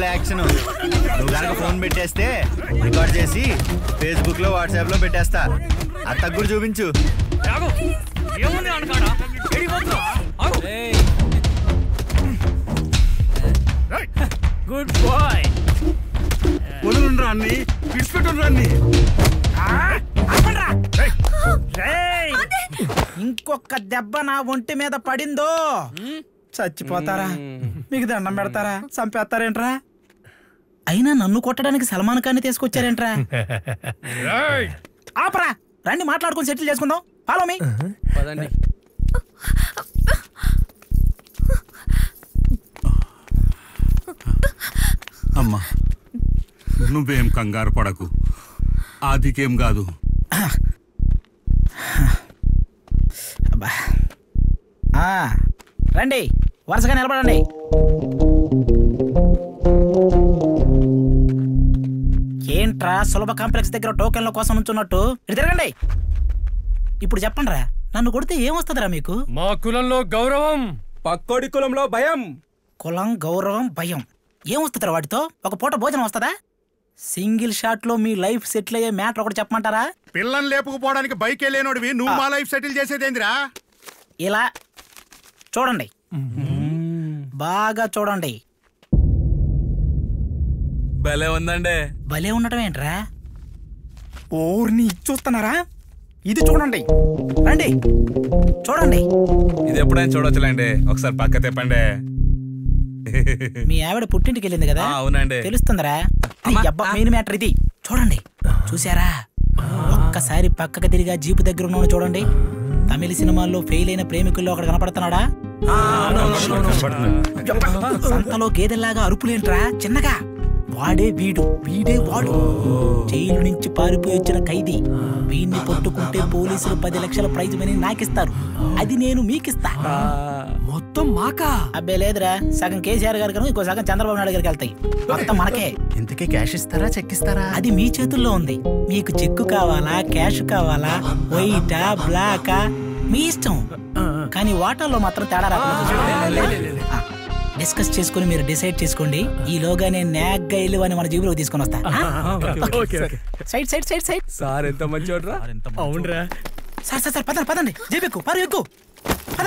Speaker 18: యాక్షన్. నువ్వు కనుక ఫోన్ పెట్టేస్తే రికార్డ్ చేసి ఫేస్బుక్ లో వాట్సాప్ లో పెట్టేస్తా. అత్తకు కూడా చూపించు.
Speaker 9: Good bye.
Speaker 5: వదులుండ్రా అన్ని, విడిచిపెట్టుండ్రా అన్ని.
Speaker 2: ఇంకొక దెబ్బ నా ఒంటి మీద పడిందో చచ్చిపోతారా? మీకు దండం పెడతారా? చంపేస్తారేంట్రా? అయినా నన్ను కొట్టడానికి సల్మాన్ ఖాన్ని తీసుకొచ్చారేంట్రా? ఆపరా, రండి మాట్లాడుకుని సెటిల్ చేసుకుందాం. Follow me.
Speaker 5: అమ్మా నువ్వేం కంగారు పడకు, ఆదికేం కాదు.
Speaker 2: రండి వరుసగా నిలబడండి. ఏంట్రా సులభ కాంప్లెక్స్ దగ్గర టోకెన్ల కోసం నుంచున్నట్టు ఇటు తిరగండి. ఇప్పుడు చెప్పండి రా, నన్ను కొడితే ఏమొస్తుందిరా మీకు?
Speaker 11: మా కులంలో గౌరవం, పక్కోడి కులంలో భయం.
Speaker 2: కులం, గౌరవం, భయం ఏమొస్తుందిరా వాటితో? ఒక పూట భోజనం వస్తుందా? సింగిల్ షాట్ లో మీ లైఫ్ సెటిల్ అయ్యే మ్యాటర్ ఒకటి చెప్పమంటారా?
Speaker 16: పిల్లని లేపుకుపోవడానికి బైక్ వెళ్ళేనోడివి నువ్వు మా లైఫ్ సెటిల్ చేసేదేందిరా?
Speaker 2: ఇలా చూడండి, బాగా చూడండి.
Speaker 11: భలే ఉందండి.
Speaker 2: భలే ఉండటం ఏంట్రా? ఓర్ని చూస్తున్నారా? ఇది చూడండి, రండి చూడండి.
Speaker 11: ఇది ఎప్పుడైనా చూడొచ్చులేండి, ఒకసారి పక్క తిప్పండి.
Speaker 2: మీ ఆవిడ పుట్టింటికి వెళ్ళింది కదా?
Speaker 11: అవునండి.
Speaker 2: తెలుస్తుందరా? మెయిన్ మ్యాటర్ ఇది. చూడండి, చూసారా? ఒక్కసారి పక్కకు తిరిగా జీపు దగ్గర ఉన్నాడు చూడండి. తమిళ సినిమాల్లో ఫెయిల్ అయిన ప్రేమికుల్లో ఒకటి కనపడుతున్నాడా? సంతలో గేదెల్లాగా అరుపులేంట్రా చిన్నగా? వాడే వీడు, వీడే వాడు. జైలు నుంచి పారిపోయి వచ్చిన ఖైదీ. వీడిని పట్టుకుంటే పోలీసులు పది లక్షల ప్రైజ్ మనీ నాకిస్తారు, అది నేను మీకిస్తా.
Speaker 11: మొత్తం మాకా?
Speaker 2: అబ్బే లేదురా, సగం కేసీఆర్ గారికి, ఇంకో సగం చంద్రబాబు నాయుడు గారికి వెళ్తాయి. మొత్తం మనకే.
Speaker 18: ఇంతకీ క్యాష్ ఇస్తారా, చెక్ ఇస్తారా?
Speaker 2: అది మీ చేతుల్లో ఉంది. మీకు చెక్కు కావాలా, క్యాష్ కావాలా, వైటా, బ్లాకా, మీ ఇష్టం. కానీ వాటాల్లో మాత్రం తేడా రాకుండా డిస్కస్ చేసుకుని మీరు డిసైడ్ చేసుకోండి. ఈలోగా నేను నాగ్గా ఇల్లు అని మన జీబులో తీసుకొని వస్తా. Side side side side.
Speaker 11: Sir ఎంత మంచోడ్రా.
Speaker 2: అవునరా సార్. సార్ సార్ పదండి పదండి, జీబెక్కు పరు ఎక్కు పద.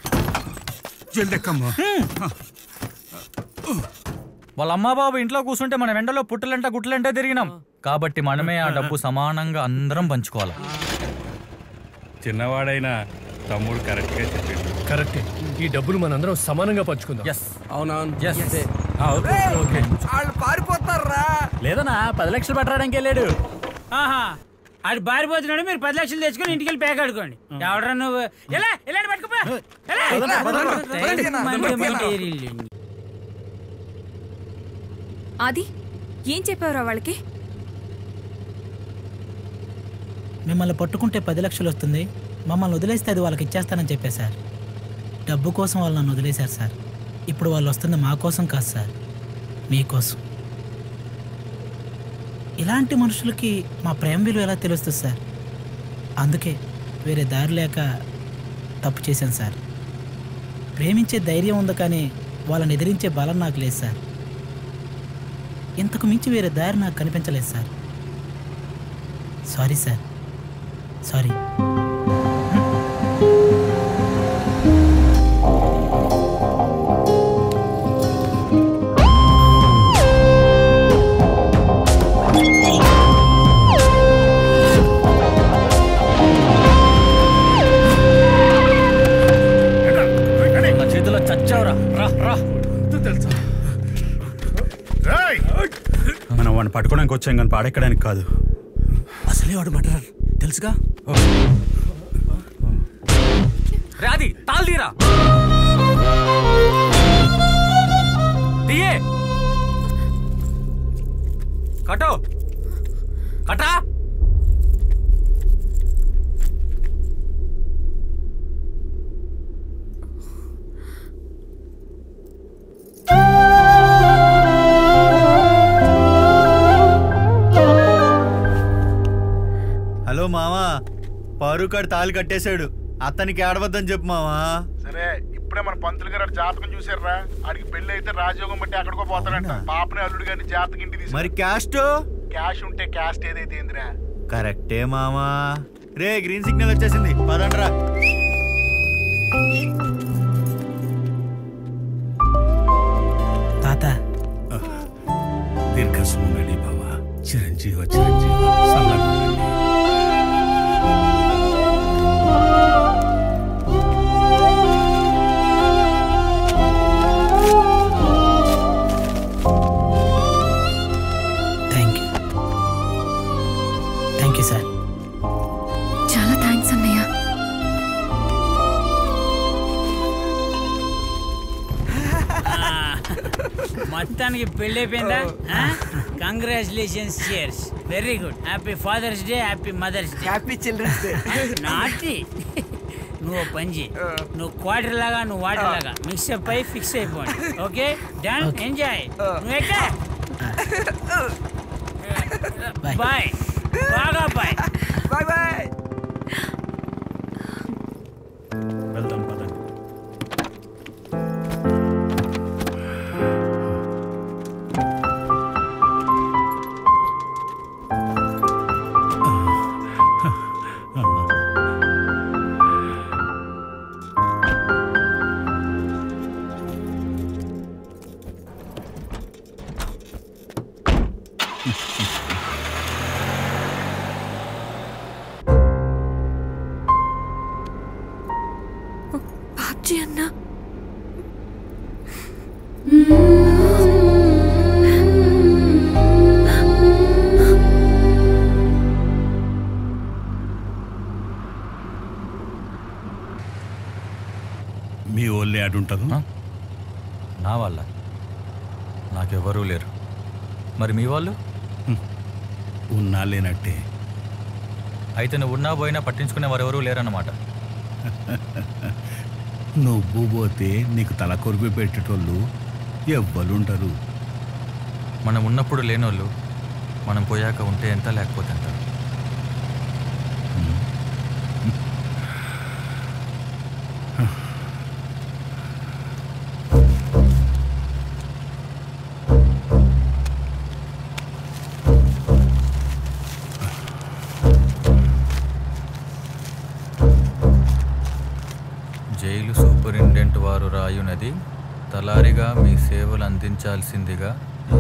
Speaker 1: వాళ్ళ అమ్మా బాబు ఇంట్లో కూర్చుంటే మన వెంటలో పుట్టలంట గుట్టలంటే తిరిగినాం కాబట్టి మనమే ఆ డబ్బు సమానంగా అందరం పంచుకోవాలి.
Speaker 19: చిన్నవాడైనా తమ్ముడు కరెక్ట్ గా చెప్పిండు.
Speaker 11: కరెక్టే, ఈ డబ్బులు మనందరం సమానంగా పంచుకుందాం.
Speaker 1: అవునవును.
Speaker 23: వాళ్ళు పారిపోతారా?
Speaker 1: లేదనా పది లక్షలు పట్టడానికి వెళ్ళాడు.
Speaker 9: ఆహా, ఆడు పారిపోతున్నాడు, మీరు పది లక్షలు తెచ్చుకొని ఇంటికి వెళ్ళి ప్యాక్ ఆడుకోండి. ఎవడరా నువ్వు? ఎలా ఎలాంటి పట్టుకుపా.
Speaker 4: ఆది ఏం చెప్పావురా వాళ్ళకి?
Speaker 2: మిమ్మల్ని పట్టుకుంటే పది లక్షలు వస్తుంది, మమ్మల్ని వదిలేస్తే అది వాళ్ళకి ఇచ్చేస్తానని చెప్పారు సార్. డబ్బు కోసం వాళ్ళు నన్ను వదిలేశారు సార్. ఇప్పుడు వాళ్ళు వస్తుంది మా కోసం కాదు సార్, మీకోసం. ఇలాంటి మనుషులకి మా ప్రేమ విలువ ఎలా తెలుస్తుంది సార్? అందుకే వేరే దారి లేక తప్పు చేశాను సార్. ప్రేమించే ధైర్యం ఉంది కానీ వాళ్ళని ఎదిరించే బలం నాకు లేదు సార్. ఇంతకు మించి వేరే దారి నాకు కనిపించలేదు సార్. Sorry sir, sorry.
Speaker 1: చేతిలో చచ్చావురా.
Speaker 19: తెలుసా
Speaker 5: మనం వాడిని పట్టుకోవడానికి వచ్చాం కానీ పాడెక్కడానికి కాదు.
Speaker 1: అసలే వాడు మటరర్ తెలుసుగా. రాది తాల్ తీరా దియే కటో కటా.
Speaker 18: హలో మామా, పారుకాడు తాళి కట్టేశాడు, అతనికి ఆడవద్దని చెప్పు మామా.
Speaker 16: సరే ఇప్పుడే ఇప్పుడే మన పంతులు గారు జాతకం చూసారా, ఆడికి పెళ్లి అయితే రాజయోగం బట్టి అక్కడికో పోతాడంట. పాపని అల్లుడు గారిని జాతకం ఇంటికి తీసుకు.
Speaker 18: మరి క్యాస్ట్
Speaker 16: క్యాష్ ఉంటే క్యాస్ట్ ఏదైతే ఏందిరా.
Speaker 18: కరెక్టే మామా. రే గ్రీన్ సిగ్నల్ వచ్చేసింది, పదండ్రా.
Speaker 2: తాత
Speaker 5: దీర్ఘసుమంగళి భవ, చిరంజీవ చిరంజీవ సల్లగుండండి.
Speaker 2: Thank you thank you sir.
Speaker 4: చాలా థ్యాంక్స్ అన్నయ్య.
Speaker 9: మొత్తానికి పెళ్ళి అయిపోయిందా? Congratulations, cheers. Very good. Happy father's day, happy mother's day,
Speaker 23: happy children's day.
Speaker 9: నాటి నువ్వు పని చేయి, నువ్వు క్వార్టర్ లాగా నువ్వు వాటర్ లాగా మిక్సప్ అయి ఫిక్స్ అయిపోండి. Okay done, enjoy. నువ్వు ఎక్కడ బాయ్, బాగా బాయ్
Speaker 23: బాయ్ బాయ్.
Speaker 5: వెళ్దాం పదండి.
Speaker 4: బాబ్జీ అన్న,
Speaker 5: మీ ఓళ్ళే ఆడుంటారు.
Speaker 1: నా వాళ్ళ నాకెవరూ లేరు. మరి మీ వాళ్ళు?
Speaker 5: ఉన్నా లేనట్టే.
Speaker 1: అయితే నువ్వు ఉన్నా పోయినా పట్టించుకునే వారు ఎవరూ లేరన్నమాట.
Speaker 5: నువ్వు పోతే నీకు తల కొరిపి పెట్టేటోళ్ళు ఎవ్వరుంటారు.
Speaker 1: మనం ఉన్నప్పుడు లేనోళ్ళు మనం పోయాక ఉంటే ఎంత లేకపోతే ఎంత. జైలు సూపరింటెండెంట్ వారు రాయునది తలారిగా మీ సేవలు అందించాల్సిందిగా.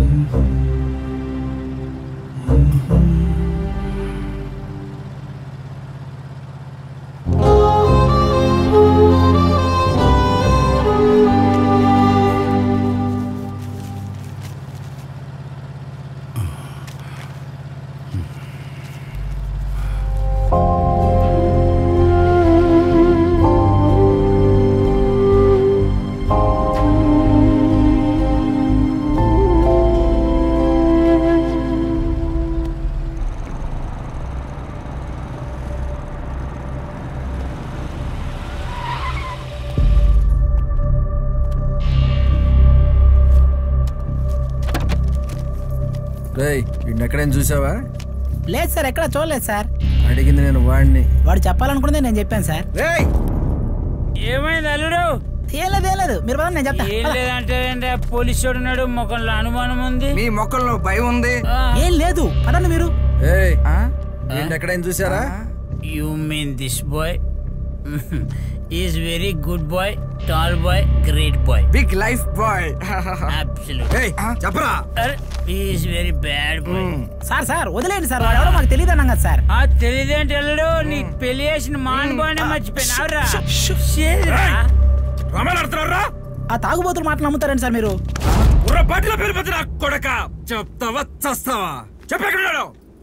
Speaker 22: రేయ్, వీడిని ఎక్కడైనా చూసావా?
Speaker 2: లేదు సార్, ఎక్కడ చూడలేదు సార్.
Speaker 22: అడిగింది నేను వాడిని.
Speaker 2: వాడు చెప్పాలనుకున్నదే నేను చెప్పాను సార్.
Speaker 9: ఏమైంది అల్లుడు?
Speaker 2: ఏం లేదు ఏం లేదు, మీరు పదండి, నేను చెప్తా.
Speaker 9: ఏం లేదంటే పోలీసు ఉన్నాడు, మొక్కల్లో అనుమానం ఉంది.
Speaker 23: మీ మొక్కల్లో భయం ఉంది.
Speaker 2: ఏం లేదు, పదండి మీరు.
Speaker 22: ఏయ్, వీడిని ఎక్కడైనా చూసారా?
Speaker 9: You mean this boy is very good boy, tall boy, great boy,
Speaker 23: big life boy.
Speaker 9: Absolute.
Speaker 23: చెప్పరా?
Speaker 9: Is very bad boy.
Speaker 2: Sir sir వదిలేండి సార్, వాడు ఎవరో మాకు తెలియదు అన్నాం కదా సార్.
Speaker 9: ఆ తెలియదేంటి అల్లుడు? నీకు పెళ్లి చేసిన మానబానే మర్చిపోయినావురా.
Speaker 2: ఆ తాగుబోతులు మాటలు నమ్ముతారండి సార్ మీరు?
Speaker 23: బాటిలో పేరు నా కొడక చెప్తావా చస్తావా? చెప్పెక్కడ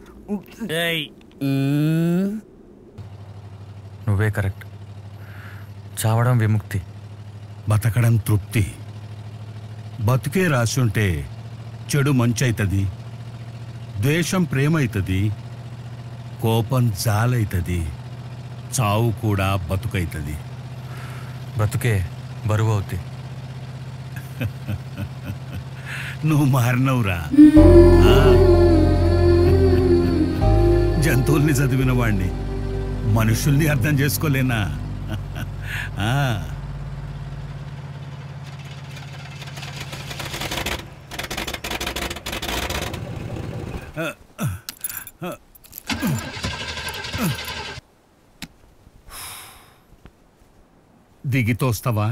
Speaker 1: నువ్వే కరెక్ట్. చావడం విముక్తి,
Speaker 5: బతకడం తృప్తి. బతుకే రాసుంటే చెడు మంచైతుంది, ద్వేషం ప్రేమైతుంది, కోపం జాలైతుంది, చావు కూడా బతుకైతుంది.
Speaker 1: బతుకే బరువు అవుతుంది.
Speaker 5: నువ్వు మారినవురా. జంతువుల్ని చదివిన వాణ్ణి మనుషుల్ని అర్థం చేసుకోలేనా? దిగి తోస్తావా?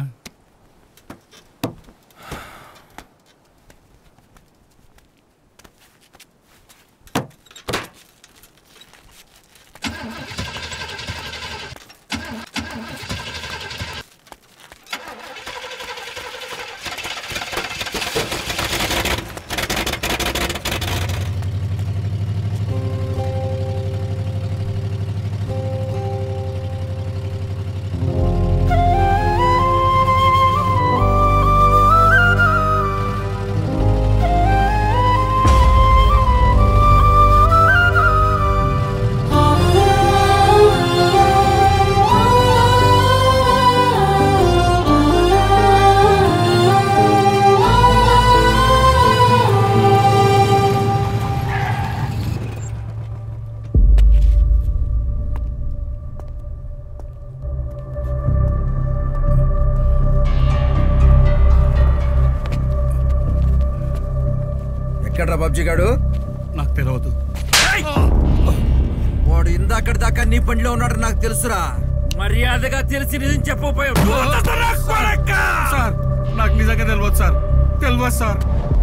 Speaker 22: ఎక్కడ్రా పబ్జీ గాడు?
Speaker 5: నాకు తెలియదు.
Speaker 22: వాడు ఇందాకటి దాకా నీ బండిలో ఉన్నాడు నాకు తెలుసురా. మర్యాదగా తెలిసి నిజం చెప్పకపోయావు.
Speaker 5: సార్ నాకు నిజంగా తెలియదు సార్, తెలియదు సార్.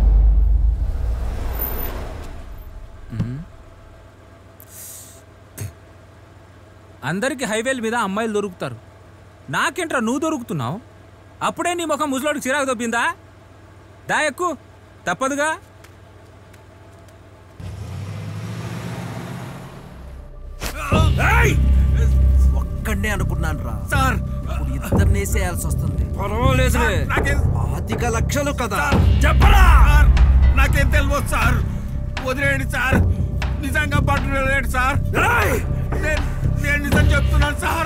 Speaker 11: అందరికి హైవేల మీద అమ్మాయిలు దొరుకుతారు, నాకేంట్రా నువ్వు దొరుకుతున్నావు? అప్పుడే నీ ముఖం ముసలోడికి చిరాకు దొబ్బిందా? దా ఎక్కు, తప్పదుగా.
Speaker 22: ఒక్కడే అనుకున్నాను రా
Speaker 5: సార్,
Speaker 22: ఇప్పుడు ఇద్దరిని వేసేయాల్సి వస్తుంది.
Speaker 11: పర్వాలేదులే,
Speaker 22: పాతిక లక్షలు కదా.
Speaker 5: చెప్పరా? నాకేం తెలియదు సార్, వదిలేయండి సార్. నిజంగా పట్టులేడు సార్, నేను నిజం చెప్తున్నాను సార్.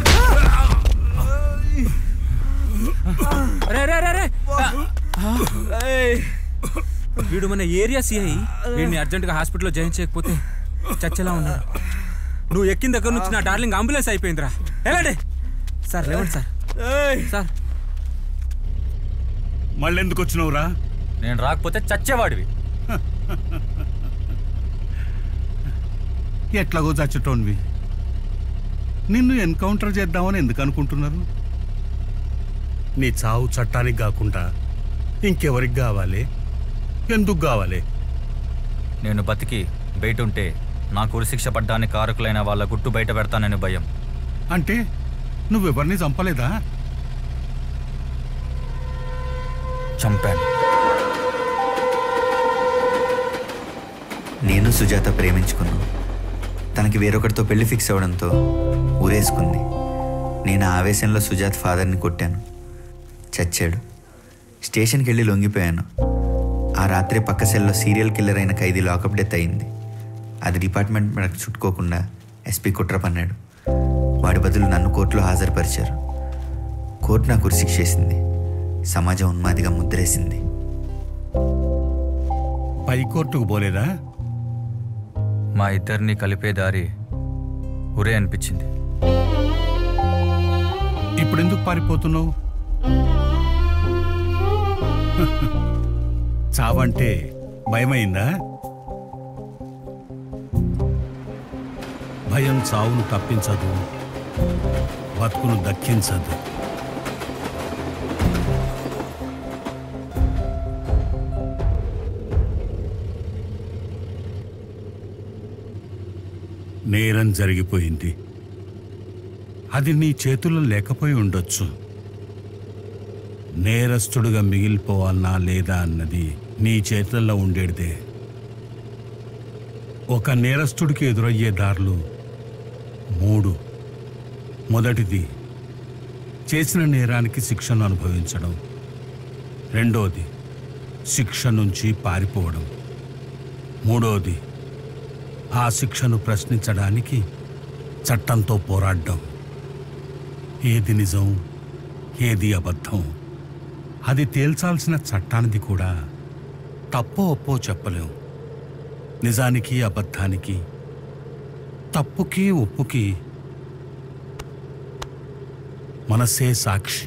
Speaker 11: రే రే రే రే వీడు మన ఏరియా సిఐ. వీడిని అర్జెంటుగా హాస్పిటల్లో జాయిన్ చేయకపోతే చచ్చేలా ఉన్నాడు. నువ్వు ఎక్కిన దగ్గర నుంచి నా డార్లింగ్ అంబులెన్స్ అయిపోయిందిరా. వెళ్ళండి సార్, లేవండి సార్. సార్
Speaker 5: మళ్ళీ ఎందుకు వచ్చినావురా?
Speaker 1: నేను రాకపోతే చచ్చేవాడివి.
Speaker 5: ఎట్లాగో చచ్చటోన్వి. నిన్ను ఎన్కౌంటర్ చేద్దామని ఎందుకు అనుకుంటున్నారు? నీ చావు చట్టానికి కాకుండా ఇంకెవరికి కావాలి? ఎందుకు కావాలి?
Speaker 1: నేను బతికి బయట ఉంటే నాకు ఉరిశిక్ష పడ్డానికి కారకులైన వాళ్ళ గుట్టు బయట పెడతానని భయం.
Speaker 5: అంటే నువ్వెవరిని చంపలేదా?
Speaker 1: చంపాను.
Speaker 10: నేను సుజాత ప్రేమించుకున్నాను. తనకి వేరొకరితో పెళ్లి ఫిక్స్ అవ్వడంతో ఊరేసుకుంది. నేను ఆ ఆవేశంలో సుజాత్ ఫాదర్ని కొట్టాను. చచ్చాడు. స్టేషన్కి వెళ్ళి లొంగిపోయాను. ఆ రాత్రి పక్క సెల్లో సీరియల్ కిల్లర్ అయిన ఖైదీ లాకప్ డెత్ అయింది. అది డిపార్ట్మెంట్ మనకు చుట్టుకోకుండా ఎస్పీ కుట్ర పన్నాడు. వాడి బదులు నన్ను కోర్టులో హాజరుపరిచారు. కోర్టు నాకు ఉరిశిక్ష చేసింది. సమాజం ఉన్మాదిగా ముద్రేసింది.
Speaker 5: పై కోర్టుకు పోలేదా?
Speaker 1: మా ఇద్దరిని కలిపే దారి ఉరే అనిపించింది.
Speaker 5: ఇప్పుడెందుకు పారిపోతున్నావు? చావంటే భయమైందా? భయం చావును తప్పించదు, బతుకును దక్కించదు. నేరం జరిగిపోయింది. అది నీ చేతుల్లో లేకపోయి ఉండొచ్చు. నేరస్తుడుగా మిగిలిపోవాలనా లేదా అన్నది నీ చేతుల్లో ఉండేదే. ఒక నేరస్తుడికి ఎదురయ్యే దారులు మూడు. మొదటిది చేసిన నేరానికి శిక్షను అనుభవించడం. రెండోది శిక్ష నుంచి పారిపోవడం. మూడోది ఆ శిక్షను ప్రశ్నించడానికి చట్టంతో పోరాడడం. ఏది నిజం, ఏది అబద్ధం అది తేల్చాల్సిన చట్టానిది కూడా తప్పో ఒప్పో చెప్పలేం. నిజానికి అబద్ధానికి, తప్పుకి ఒప్పుకి మనసే సాక్షి.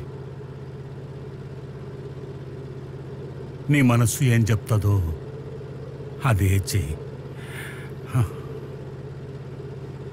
Speaker 5: నీ మనసు ఏం చెప్తుందో అదే చెయ్యి.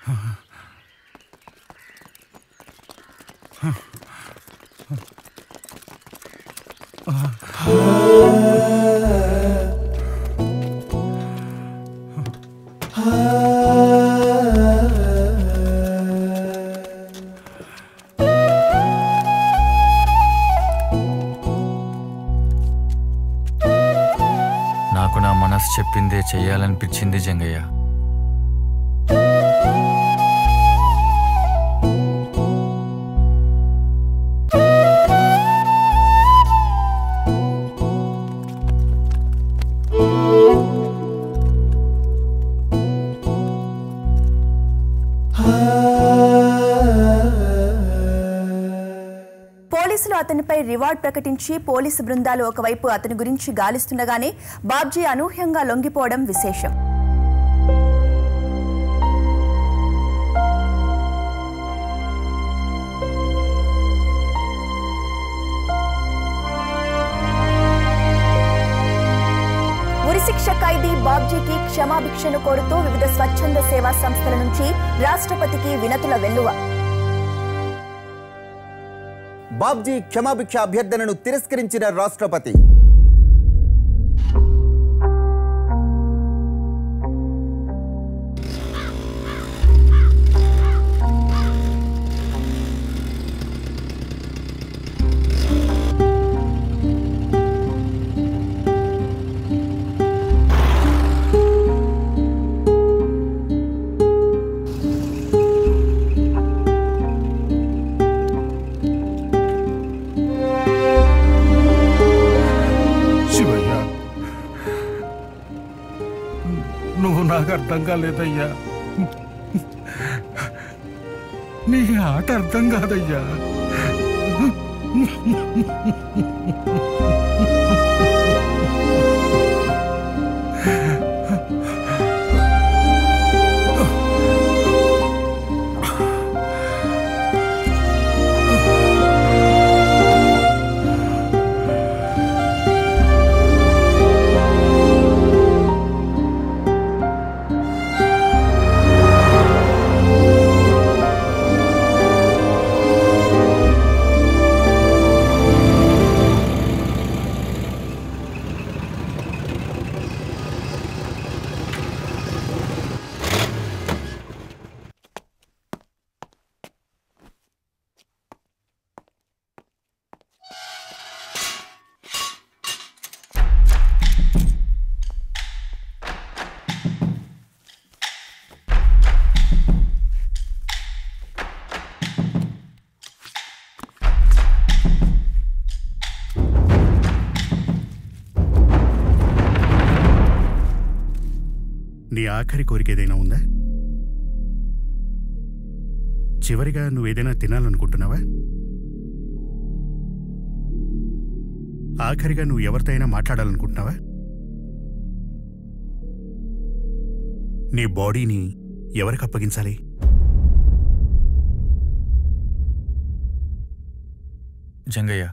Speaker 1: నాకు నా మనసు చెప్పిందే చెయ్యాలనిపించింది జంగయ్య.
Speaker 13: పోలీసులు అతనిపై రివార్డ్ ప్రకటించి పోలీసు బృందాలు ఒకవైపు అతని గురించి గాలిస్తుండగానే బాబ్జీ అనూహ్యంగా లొంగిపోవడం విశేషం. ఉరిశిక్ష ఖైదీ బాబ్జీకి క్షమాభిక్షను కోరుతూ వివిధ స్వచ్ఛంద సేవా సంస్థల నుంచి రాష్ట్రపతికి వినతుల వెల్లువ.
Speaker 14: బాబ్జీ క్షమాభిక్ష అభ్యర్థనను తిరస్కరించిన రాష్ట్రపతి.
Speaker 5: నువ్వు నాకు అర్థం కాలేదయ్యా. నీ ఆట అర్థం కాదయ్యా.
Speaker 17: నీ ఆఖరి కోరిక ఏదైనా ఉందా? చివరిగా నువ్వేదైనా తినాలనుకుంటున్నావా? ఆఖరిగా నువ్వు ఎవరితో అయినా మాట్లాడాలనుకుంటున్నావా? నీ బాడీని ఎవరికి అప్పగించాలి?
Speaker 1: జంగయ్య.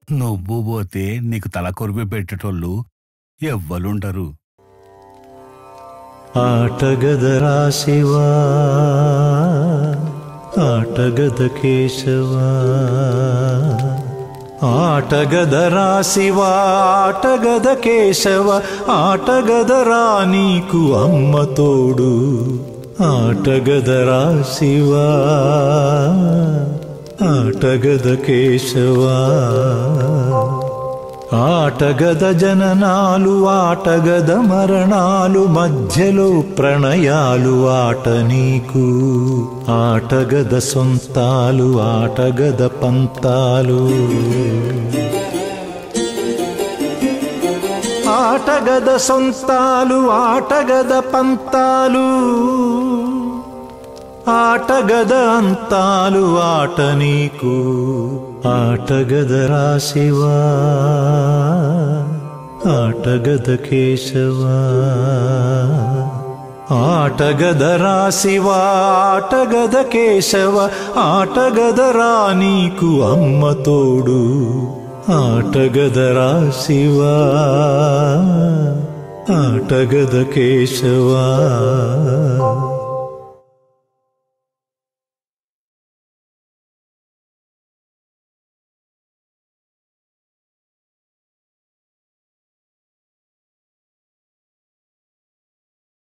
Speaker 5: నువ్వు పోతే నీకు తల కొరివి పెట్టేటోళ్ళు ఎవ్వలుండరు.
Speaker 15: ఆటగదరా శివా, ఆటగద కేశవా, ఆటగదరా శివా, ఆటగద కేశవ, ఆటగదరా నీకు అమ్మ తోడు. ఆటగదరా శివా, ఆటగద కేశవా, ఆటగద జననాలు, ఆటగద మరణాలు, మధ్యలో ప్రణయాలు ఆట నీకు. ఆటగద సొంతాలు, ఆటగద పంతాలు. ఆటగద సొంతాలు, ఆటగద పంతాలు, ఆటగద అంతాలు ఆట నీకు. ఆటగదరా శివా, ఆటగద కేశవా, ఆటగదరా శివా, ఆటగద కేశవ, ఆటగదరా నీకు అమ్మ తోడు. ఆటగదరా శివా, ఆటగద కేశవా.